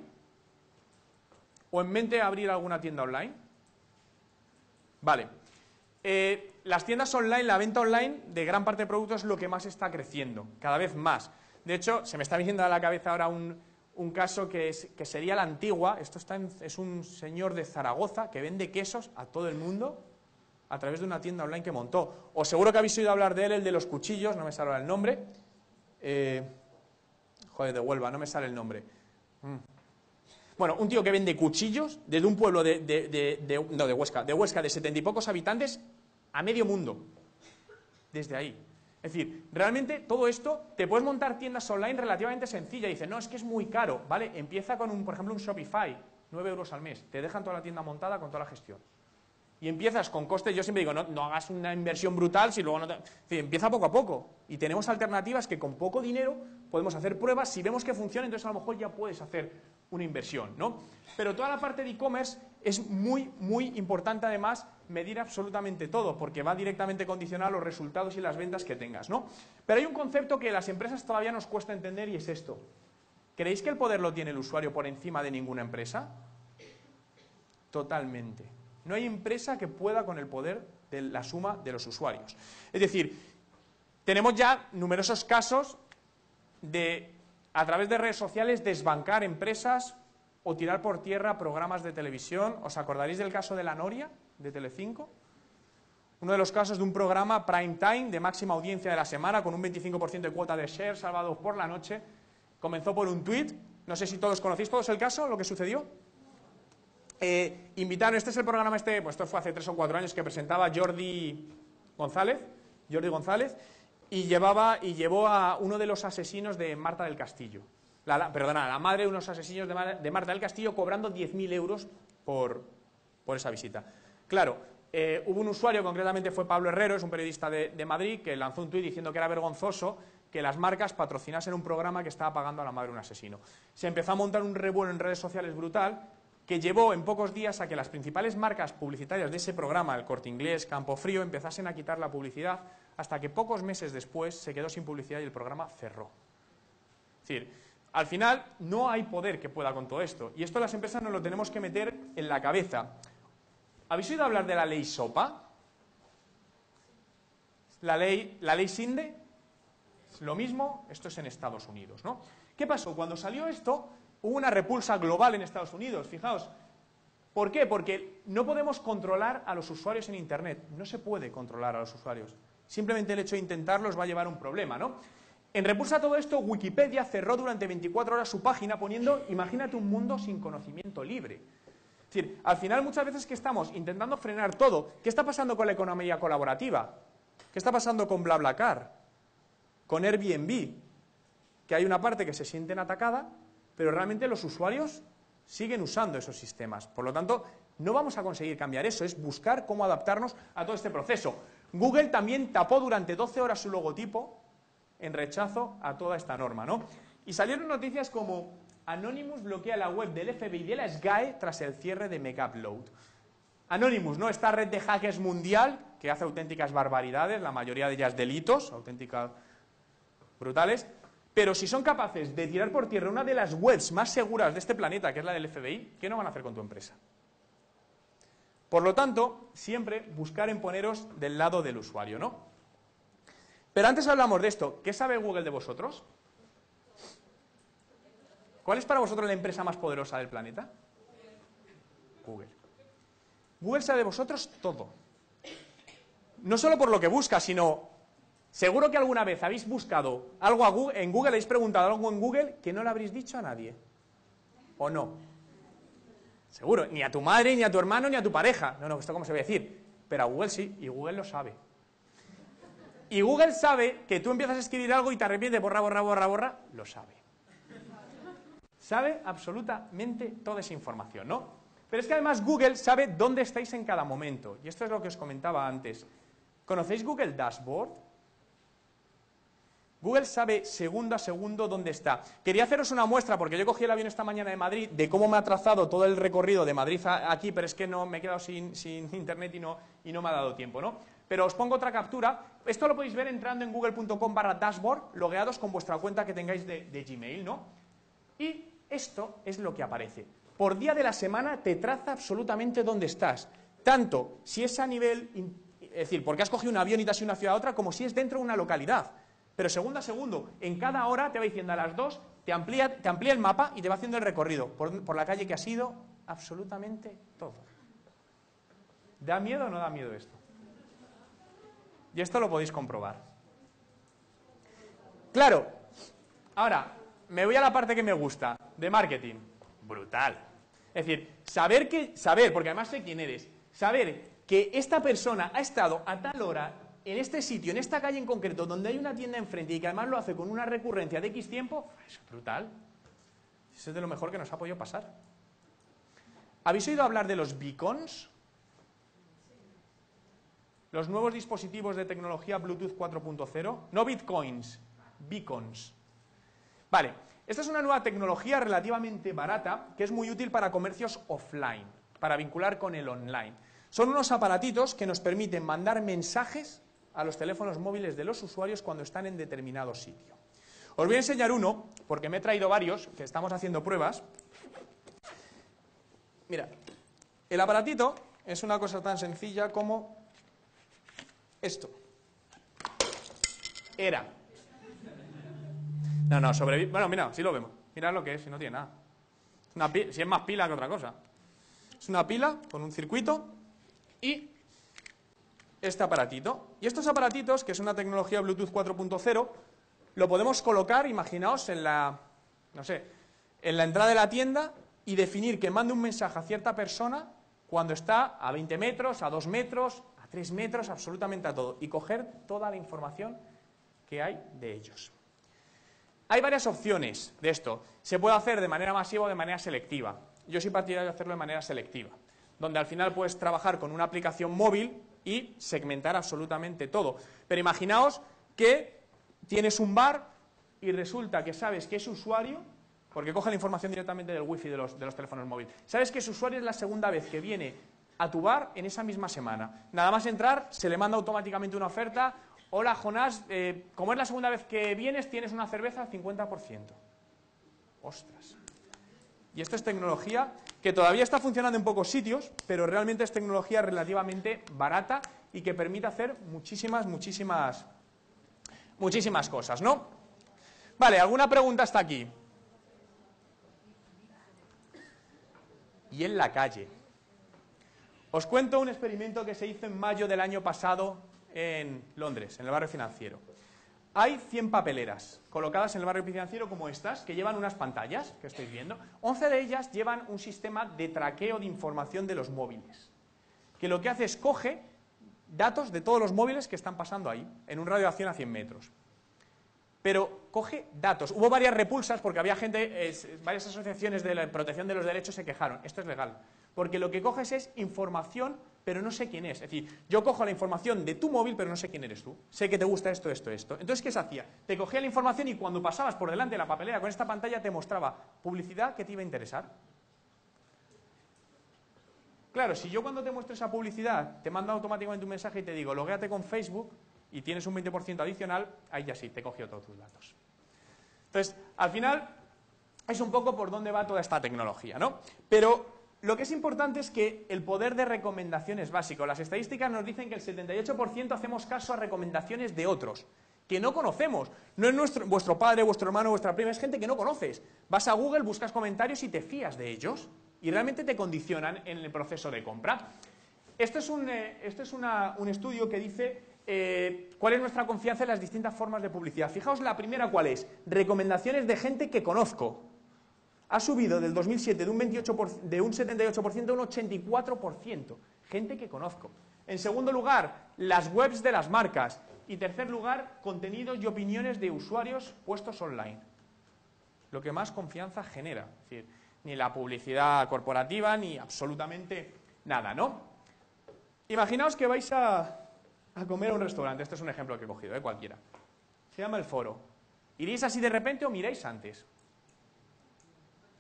¿O en mente abrir alguna tienda online? Vale. Eh, las tiendas online, la venta online de gran parte de productos es lo que más está creciendo, cada vez más. De hecho, se me está viniendo a la cabeza ahora un, un caso que, es, que sería la Antigua. Esto está en, es un señor de Zaragoza que vende quesos a todo el mundo a través de una tienda online que montó. O seguro que habéis oído hablar de él, el de los cuchillos, no me sale ahora el nombre. Eh, joder, de Huelva, no me sale el nombre. Mm. Bueno, un tío que vende cuchillos desde un pueblo de, de, de, de, no, de Huesca, de Huesca de setenta y pocos habitantes a medio mundo. Desde ahí. Es decir, realmente todo esto, te puedes montar tiendas online relativamente sencillas. Dices, no, es que es muy caro, ¿vale? Empieza con, un, por ejemplo, un Shopify, nueve euros al mes. Te dejan toda la tienda montada con toda la gestión. Y empiezas con costes, yo siempre digo, no, no hagas una inversión brutal si luego no te... Es decir, empieza poco a poco. Y tenemos alternativas que con poco dinero podemos hacer pruebas. Si vemos que funciona, entonces a lo mejor ya puedes hacer una inversión, ¿no? Pero toda la parte de e-commerce es muy, muy importante además medir absolutamente todo, porque va directamente condicionar los resultados y las ventas que tengas, ¿no? Pero hay un concepto que a las empresas todavía nos cuesta entender y es esto. ¿Creéis que el poder lo tiene el usuario por encima de ninguna empresa? Totalmente. No hay empresa que pueda con el poder de la suma de los usuarios. Es decir, tenemos ya numerosos casos de, a través de redes sociales, desbancar empresas o tirar por tierra programas de televisión. ¿Os acordaréis del caso de La Noria, de Telecinco? Uno de los casos de un programa prime time de máxima audiencia de la semana, con un veinticinco por ciento de cuota de share, salvados por la noche. Comenzó por un tuit. No sé si todos conocéis todos el caso, lo que sucedió. Eh, invitaron, este es el programa, este, pues esto fue hace tres o cuatro años, que presentaba Jordi González, Jordi González, y llevaba y llevó a uno de los asesinos de Marta del Castillo, la, la, perdona, la madre de unos asesinos de, de Marta del Castillo, cobrando diez mil euros por, por esa visita. Claro, eh, hubo un usuario, concretamente fue Pablo Herrero, es un periodista de, de Madrid, que lanzó un tuit diciendo que era vergonzoso que las marcas patrocinasen un programa que estaba pagando a la madre de un asesino. Se empezó a montar un revuelo en redes sociales brutal, que llevó en pocos días a que las principales marcas publicitarias de ese programa, el Corte Inglés, Campofrío, empezasen a quitar la publicidad, hasta que pocos meses después se quedó sin publicidad y el programa cerró. Es decir, al final no hay poder que pueda con todo esto, y esto las empresas nos lo tenemos que meter en la cabeza. ¿Habéis oído hablar de la ley SOPA? La ley, la ley Sinde, lo mismo, esto es en Estados Unidos, ¿no? ¿Qué pasó? Cuando salió esto, hubo una repulsa global en Estados Unidos, fijaos. ¿Por qué? Porque no podemos controlar a los usuarios en Internet. No se puede controlar a los usuarios. Simplemente el hecho de intentarlo os va a llevar a un problema, ¿no? En repulsa a todo esto, Wikipedia cerró durante veinticuatro horas su página poniendo, imagínate un mundo sin conocimiento libre. Es decir, al final muchas veces que estamos intentando frenar todo, ¿qué está pasando con la economía colaborativa? ¿Qué está pasando con BlaBlaCar? Con Airbnb, que hay una parte que se sienten atacada, pero realmente los usuarios siguen usando esos sistemas. Por lo tanto, no vamos a conseguir cambiar eso, es buscar cómo adaptarnos a todo este proceso. Google también tapó durante doce horas su logotipo en rechazo a toda esta norma, ¿no? Y salieron noticias como Anonymous bloquea la web del F B I y de la S G A E tras el cierre de Megupload. Anonymous, ¿no? Esta red de hackers mundial que hace auténticas barbaridades, la mayoría de ellas delitos, auténticas brutales. Pero si son capaces de tirar por tierra una de las webs más seguras de este planeta, que es la del F B I, ¿qué no van a hacer con tu empresa? Por lo tanto, siempre buscar en poneros del lado del usuario, ¿no? Pero antes hablamos de esto. ¿Qué sabe Google de vosotros? ¿Cuál es para vosotros la empresa más poderosa del planeta? Google. Google sabe de vosotros todo. No solo por lo que busca, sino... Seguro que alguna vez habéis buscado algo a Google, en Google, habéis preguntado algo en Google que no le habréis dicho a nadie. ¿O no? Seguro, ni a tu madre, ni a tu hermano, ni a tu pareja. No, no, esto cómo se va a decir. Pero a Google sí, y Google lo sabe. Y Google sabe que tú empiezas a escribir algo y te arrepientes, borra, borra, borra, borra, lo sabe. Sabe absolutamente toda esa información, ¿no? Pero es que además Google sabe dónde estáis en cada momento. Y esto es lo que os comentaba antes. ¿Conocéis Google Dashboard? Google sabe segundo a segundo dónde está. Quería haceros una muestra, porque yo cogí el avión esta mañana de Madrid, de cómo me ha trazado todo el recorrido de Madrid a aquí, pero es que no me he quedado sin, sin internet y no, y no me ha dado tiempo, ¿no? pero os pongo otra captura. Esto lo podéis ver entrando en google punto com barra dashboard, logueados con vuestra cuenta que tengáis de, de Gmail, ¿no? Y esto es lo que aparece. Por día de la semana te traza absolutamente dónde estás, tanto si es a nivel, es decir, porque has cogido un avión y te has ido de una ciudad a otra, como si es dentro de una localidad. Pero segundo a segundo, en cada hora te va diciendo a las dos, te amplía, te amplía el mapa y te va haciendo el recorrido por, por la calle que has ido, absolutamente todo. ¿Da miedo o no da miedo esto? Y esto lo podéis comprobar. Claro, ahora, me voy a la parte que me gusta, de marketing. Brutal. Es decir, saber que, saber, porque además sé quién eres, saber que esta persona ha estado a tal hora en este sitio, en esta calle en concreto, donde hay una tienda enfrente y que además lo hace con una recurrencia de X tiempo, es brutal. Eso es de lo mejor que nos ha podido pasar. ¿Habéis oído hablar de los beacons? Los nuevos dispositivos de tecnología Bluetooth cuatro punto cero. No bitcoins, beacons. Vale, esta es una nueva tecnología relativamente barata que es muy útil para comercios offline, para vincular con el online. Son unos aparatitos que nos permiten mandar mensajes a los teléfonos móviles de los usuarios cuando están en determinado sitio. Os voy a enseñar uno, porque me he traído varios, que estamos haciendo pruebas. Mira, el aparatito es una cosa tan sencilla como esto. Era. No, no, sobrevive. Bueno, mira, sí lo vemos. Mirad lo que es, si no tiene nada. Una pila, si es más pila que otra cosa. Es una pila con un circuito y este aparatito. Y estos aparatitos, que es una tecnología Bluetooth cuatro punto cero, lo podemos colocar, imaginaos, en la, no sé, en la entrada de la tienda y definir que mande un mensaje a cierta persona cuando está a veinte metros, a dos metros, a tres metros, absolutamente a todo. Y coger toda la información que hay de ellos. Hay varias opciones de esto. Se puede hacer de manera masiva o de manera selectiva. Yo soy partidario de hacerlo de manera selectiva, donde al final puedes trabajar con una aplicación móvil y segmentar absolutamente todo. Pero imaginaos que tienes un bar y resulta que sabes que ese usuario, porque coge la información directamente del wifi de los, de los teléfonos móviles, sabes que ese usuario es la segunda vez que viene a tu bar en esa misma semana. Nada más entrar, se le manda automáticamente una oferta. Hola, Jonás, eh, como es la segunda vez que vienes, tienes una cerveza al cincuenta por ciento. Ostras. Y esto es tecnología que todavía está funcionando en pocos sitios, pero realmente es tecnología relativamente barata y que permite hacer muchísimas, muchísimas, muchísimas cosas, ¿no? Vale, ¿alguna pregunta hasta aquí? Y en la calle. Os cuento un experimento que se hizo en mayo del año pasado en Londres, en el barrio financiero. Hay cien papeleras colocadas en el barrio financiero como estas, que llevan unas pantallas, que estáis viendo. once de ellas llevan un sistema de traqueo de información de los móviles, que lo que hace es coge datos de todos los móviles que están pasando ahí, en un radio de acción a cien metros. Pero coge datos. Hubo varias repulsas porque había gente, eh, varias asociaciones de la protección de los derechos se quejaron. Esto es legal, porque lo que coges es información, pero no sé quién es. Es decir, yo cojo la información de tu móvil, pero no sé quién eres tú. Sé que te gusta esto, esto, esto. Entonces, ¿qué se hacía? Te cogía la información y cuando pasabas por delante de la papelera con esta pantalla te mostraba publicidad que te iba a interesar. Claro, si yo cuando te muestro esa publicidad te mando automáticamente un mensaje y te digo, loguéate con Facebook y tienes un veinte por ciento adicional, ahí ya sí, te cogió todos tus datos. Entonces, al final, es un poco por dónde va toda esta tecnología, ¿no? Pero lo que es importante es que el poder de recomendación es básico. Las estadísticas nos dicen que el setenta y ocho por ciento hacemos caso a recomendaciones de otros, que no conocemos. No es nuestro, vuestro padre, vuestro hermano, vuestra prima, es gente que no conoces. Vas a Google, buscas comentarios y te fías de ellos. Y realmente te condicionan en el proceso de compra. Esto es un, eh, esto es una, un estudio que dice eh, cuál es nuestra confianza en las distintas formas de publicidad. Fijaos la primera cuál es. Recomendaciones de gente que conozco. Ha subido del dos mil siete de un, veintiocho por ciento, de un setenta y ocho por ciento a un ochenta y cuatro por ciento. Gente que conozco. En segundo lugar, las webs de las marcas. Y tercer lugar, contenidos y opiniones de usuarios puestos online. Lo que más confianza genera. Es decir, ni la publicidad corporativa, ni absolutamente nada, ¿no? Imaginaos que vais a, a comer a un restaurante. Este es un ejemplo que he cogido, ¿eh? Cualquiera. Se llama El Foro. ¿Iréis así de repente o miráis antes?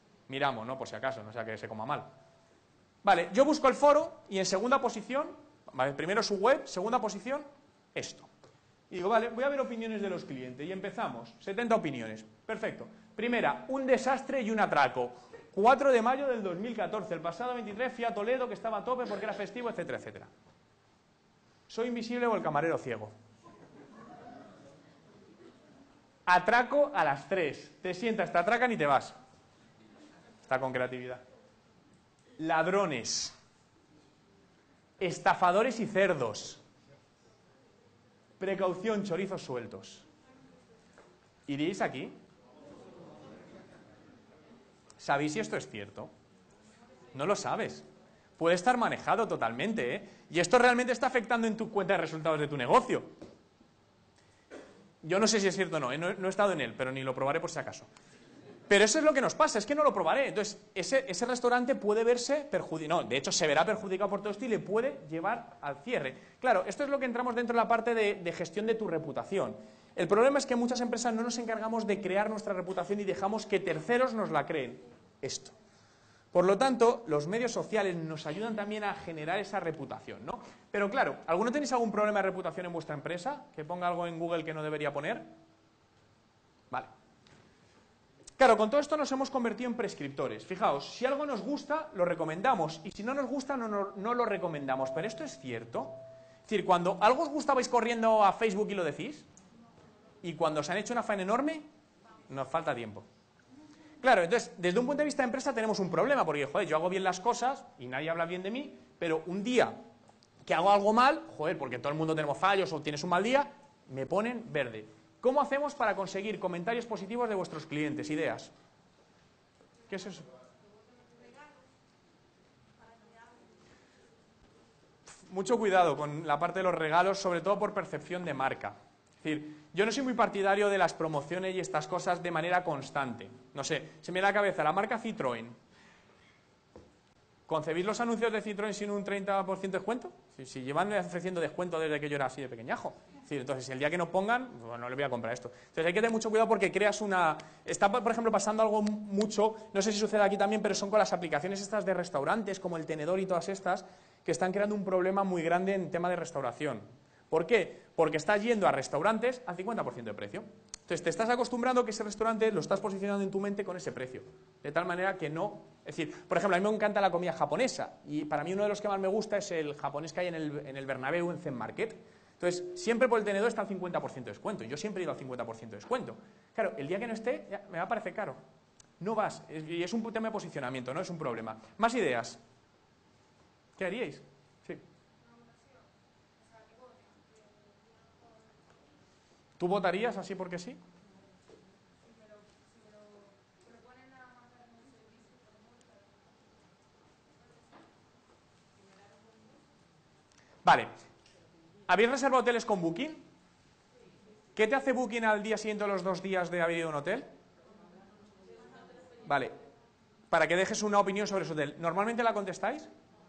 Miramos, ¿no? Por si acaso, no sea que se coma mal. Vale, yo busco El Foro y en segunda posición, ¿vale? Primero su web, segunda posición, esto. Y digo, vale, voy a ver opiniones de los clientes. Y empezamos, setenta opiniones. Perfecto. Primera, un desastre y un atraco. cuatro de mayo del dos mil catorce, el pasado veintitrés fui a Toledo, que estaba a tope porque era festivo, etcétera, etcétera. Soy invisible o el camarero ciego. Atraco a las tres. Te sientas, te atracan y te vas. Está con creatividad. Ladrones. Estafadores y cerdos. Precaución, chorizos sueltos. ¿Iríais aquí? ¿Sabéis si esto es cierto? No lo sabes. Puede estar manejado totalmente, ¿eh? Y esto realmente está afectando en tu cuenta de resultados de tu negocio. Yo no sé si es cierto o no, ¿eh? no, no he estado en él, pero ni lo probaré por si acaso. Pero eso es lo que nos pasa, es que no lo probaré. Entonces, ese, ese restaurante puede verse perjudicado, no, de hecho se verá perjudicado por todo esto y le puede llevar al cierre. Claro, esto es lo que entramos dentro de la parte de, de gestión de tu reputación. El problema es que muchas empresas no nos encargamos de crear nuestra reputación y dejamos que terceros nos la creen. Esto. Por lo tanto, los medios sociales nos ayudan también a generar esa reputación, ¿no? Pero claro, ¿alguno tenéis algún problema de reputación en vuestra empresa? ¿Que ponga algo en Google que no debería poner? Vale. Claro, con todo esto nos hemos convertido en prescriptores. Fijaos, si algo nos gusta, lo recomendamos, y si no nos gusta, no, no, no lo recomendamos. Pero esto es cierto. Es decir, cuando algo os gusta, vais corriendo a Facebook y lo decís, y cuando os han hecho una faena enorme, nos falta tiempo. Claro, entonces, desde un punto de vista de empresa tenemos un problema, porque, joder, yo hago bien las cosas y nadie habla bien de mí, pero un día que hago algo mal, joder, porque todo el mundo tenemos fallos o tienes un mal día, me ponen verde. ¿Cómo hacemos para conseguir comentarios positivos de vuestros clientes? Ideas. ¿Qué es eso? Mucho cuidado con la parte de los regalos, sobre todo por percepción de marca. Es decir, yo no soy muy partidario de las promociones y estas cosas de manera constante. No sé, se me da la cabeza la marca Citroën. ¿Concebís los anuncios de Citroën sin un treinta por ciento de descuento? Si, si llevan ofreciendo descuento desde que yo era así de pequeñajo. Es decir, entonces, el día que no pongan, bueno, no le voy a comprar esto. Entonces, hay que tener mucho cuidado porque creas una... Está, por ejemplo, pasando algo mucho, no sé si sucede aquí también, pero son con las aplicaciones estas de restaurantes, como el Tenedor y todas estas, que están creando un problema muy grande en tema de restauración. ¿Por qué? Porque estás yendo a restaurantes al cincuenta por ciento de precio. Entonces, te estás acostumbrando a que ese restaurante lo estás posicionando en tu mente con ese precio. De tal manera que no... Es decir, por ejemplo, a mí me encanta la comida japonesa. Y para mí uno de los que más me gusta es el japonés que hay en el, en el Bernabéu, en Zen Market. Entonces, siempre por el tenedor está al cincuenta por ciento de descuento. Yo siempre he ido al cincuenta por ciento de descuento. Claro, el día que no esté, ya me va a parecer caro. No vas. Y es un tema de posicionamiento, no es un problema. Más ideas. ¿Qué haríais? Sí. ¿Tú votarías así porque sí? Vale. ¿Habéis reservado hoteles con Booking? ¿Qué te hace Booking al día siguiente o los dos días de haber ido a un hotel? Vale. Para que dejes una opinión sobre ese hotel. ¿Normalmente la contestáis?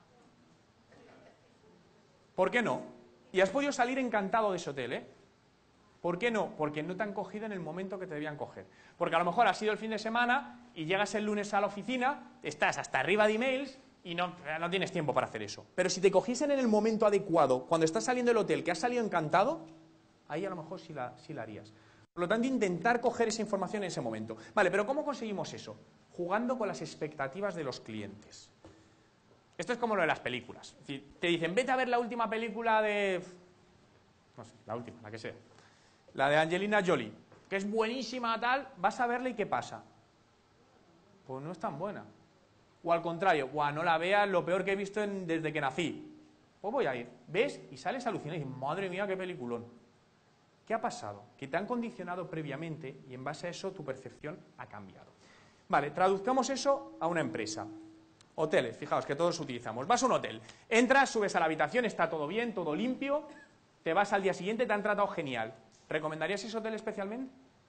¿Por qué no? Y has podido salir encantado de ese hotel, ¿eh? ¿Por qué no? Porque no te han cogido en el momento que te debían coger. Porque a lo mejor ha sido el fin de semana y llegas el lunes a la oficina, estás hasta arriba de emails y no, no tienes tiempo para hacer eso. Pero si te cogiesen en el momento adecuado, cuando estás saliendo del hotel, que has salido encantado, ahí a lo mejor sí la, sí la harías. Por lo tanto, intentar coger esa información en ese momento. Vale, pero ¿cómo conseguimos eso? Jugando con las expectativas de los clientes. Esto es como lo de las películas. Es decir, te dicen, vete a ver la última película de... No sé, la última, la que sea. La de Angelina Jolie, que es buenísima tal, vas a verla y ¿qué pasa? Pues no es tan buena. O al contrario, guau, no la veas, lo peor que he visto en, desde que nací. Pues voy a ir. ¿Ves? Y sales alucinado y dices, madre mía, qué peliculón. ¿Qué ha pasado? Que te han condicionado previamente y en base a eso tu percepción ha cambiado. Vale, traduzcamos eso a una empresa. Hoteles, fijaos que todos utilizamos. Vas a un hotel, entras, subes a la habitación, está todo bien, todo limpio, te vas al día siguiente, te han tratado genial. ¿Recomendarías ese hotel especialmente?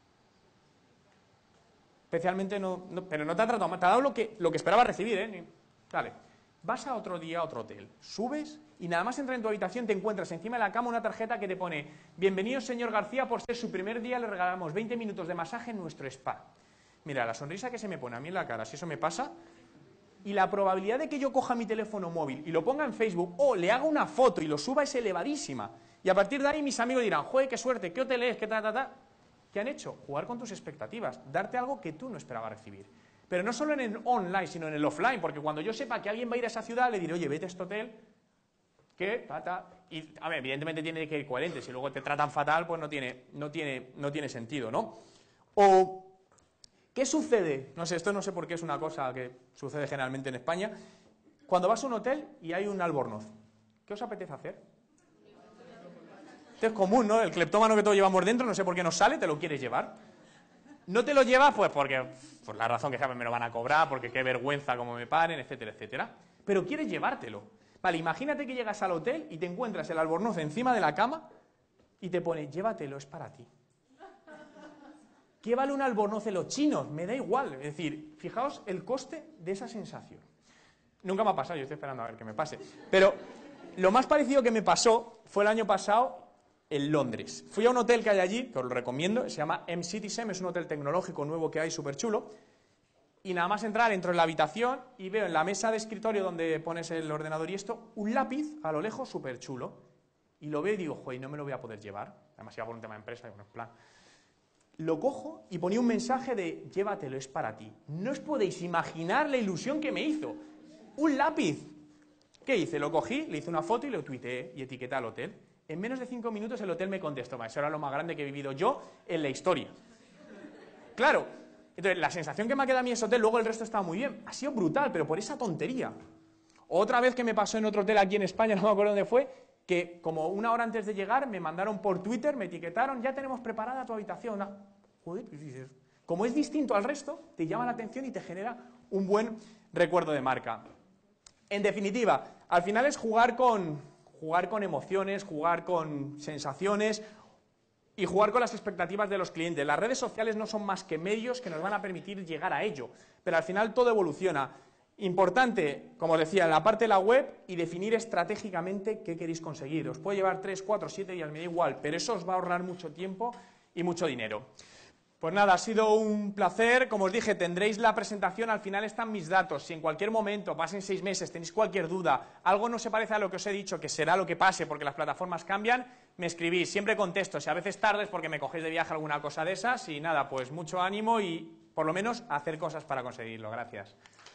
Especialmente no, no, pero no te ha tratado mal, te ha dado lo que, lo que esperaba recibir, ¿eh? Vale. Vas a otro día a otro hotel, subes y nada más entrar en tu habitación te encuentras encima de la cama una tarjeta que te pone: bienvenido señor García, por ser su primer día le regalamos veinte minutos de masaje en nuestro spa. Mira, la sonrisa que se me pone a mí en la cara, si eso me pasa, y la probabilidad de que yo coja mi teléfono móvil y lo ponga en Facebook o le haga una foto y lo suba es elevadísima. Y a partir de ahí mis amigos dirán, joder, qué suerte, qué hotel es, qué ta, ta, ta. ¿Qué han hecho? Jugar con tus expectativas, darte algo que tú no esperabas recibir. Pero no solo en el online, sino en el offline, porque cuando yo sepa que alguien va a ir a esa ciudad, le diré, oye, vete a este hotel, que, ta, ta. Y, a ver, evidentemente tiene que ir coherente, si luego te tratan fatal, pues no tiene, no tiene, no tiene sentido, ¿no? O, ¿qué sucede? No sé, esto no sé por qué es una cosa que sucede generalmente en España. Cuando vas a un hotel y hay un albornoz, ¿qué os apetece hacer? Esto es común, ¿no? El cleptómano que todos llevamos dentro, no sé por qué nos sale, te lo quieres llevar. No te lo llevas, pues porque, por la razón que sea, me lo van a cobrar, porque qué vergüenza como me paren, etcétera, etcétera. Pero quieres llevártelo. Vale, imagínate que llegas al hotel y te encuentras el albornoz encima de la cama y te pone, llévatelo, es para ti. ¿Qué vale un albornoz de los chinos? Me da igual. Es decir, fijaos el coste de esa sensación. Nunca me ha pasado, yo estoy esperando a ver que me pase. Pero lo más parecido que me pasó fue el año pasado en Londres. Fui a un hotel que hay allí, que os lo recomiendo, se llama M-Citizen, es un hotel tecnológico nuevo que hay, súper chulo, y nada más entrar, entro en la habitación y veo en la mesa de escritorio donde pones el ordenador y esto, un lápiz a lo lejos súper chulo, y lo veo y digo, joder, no me lo voy a poder llevar, además iba por un tema de empresa, y bueno, en plan, lo cojo y ponía un mensaje de, llévatelo, es para ti. No os podéis imaginar la ilusión que me hizo, un lápiz. ¿Qué hice? Lo cogí, le hice una foto y lo tuiteé y etiqueté al hotel. En menos de cinco minutos el hotel me contestó, eso era lo más grande que he vivido yo en la historia. Claro, entonces la sensación que me ha quedado a mí ese hotel, luego el resto estaba muy bien, ha sido brutal, pero por esa tontería. Otra vez que me pasó en otro hotel aquí en España, no me acuerdo dónde fue, que como una hora antes de llegar me mandaron por Twitter, me etiquetaron, ya tenemos preparada tu habitación. Ah, joder, pues dices, como es distinto al resto, te llama la atención y te genera un buen recuerdo de marca. En definitiva, al final es jugar con... jugar con emociones, jugar con sensaciones y jugar con las expectativas de los clientes. Las redes sociales no son más que medios que nos van a permitir llegar a ello, pero al final todo evoluciona. Importante, como os decía, en la parte de la web y definir estratégicamente qué queréis conseguir. Os puede llevar tres, cuatro, siete días, me da igual, pero eso os va a ahorrar mucho tiempo y mucho dinero. Pues nada, ha sido un placer. Como os dije, tendréis la presentación, al final están mis datos. Si en cualquier momento, pasen seis meses, tenéis cualquier duda, algo no se parece a lo que os he dicho, que será lo que pase porque las plataformas cambian, me escribís, siempre contesto. Si a veces tarde es porque me cogéis de viaje alguna cosa de esas y nada, pues mucho ánimo y por lo menos hacer cosas para conseguirlo. Gracias.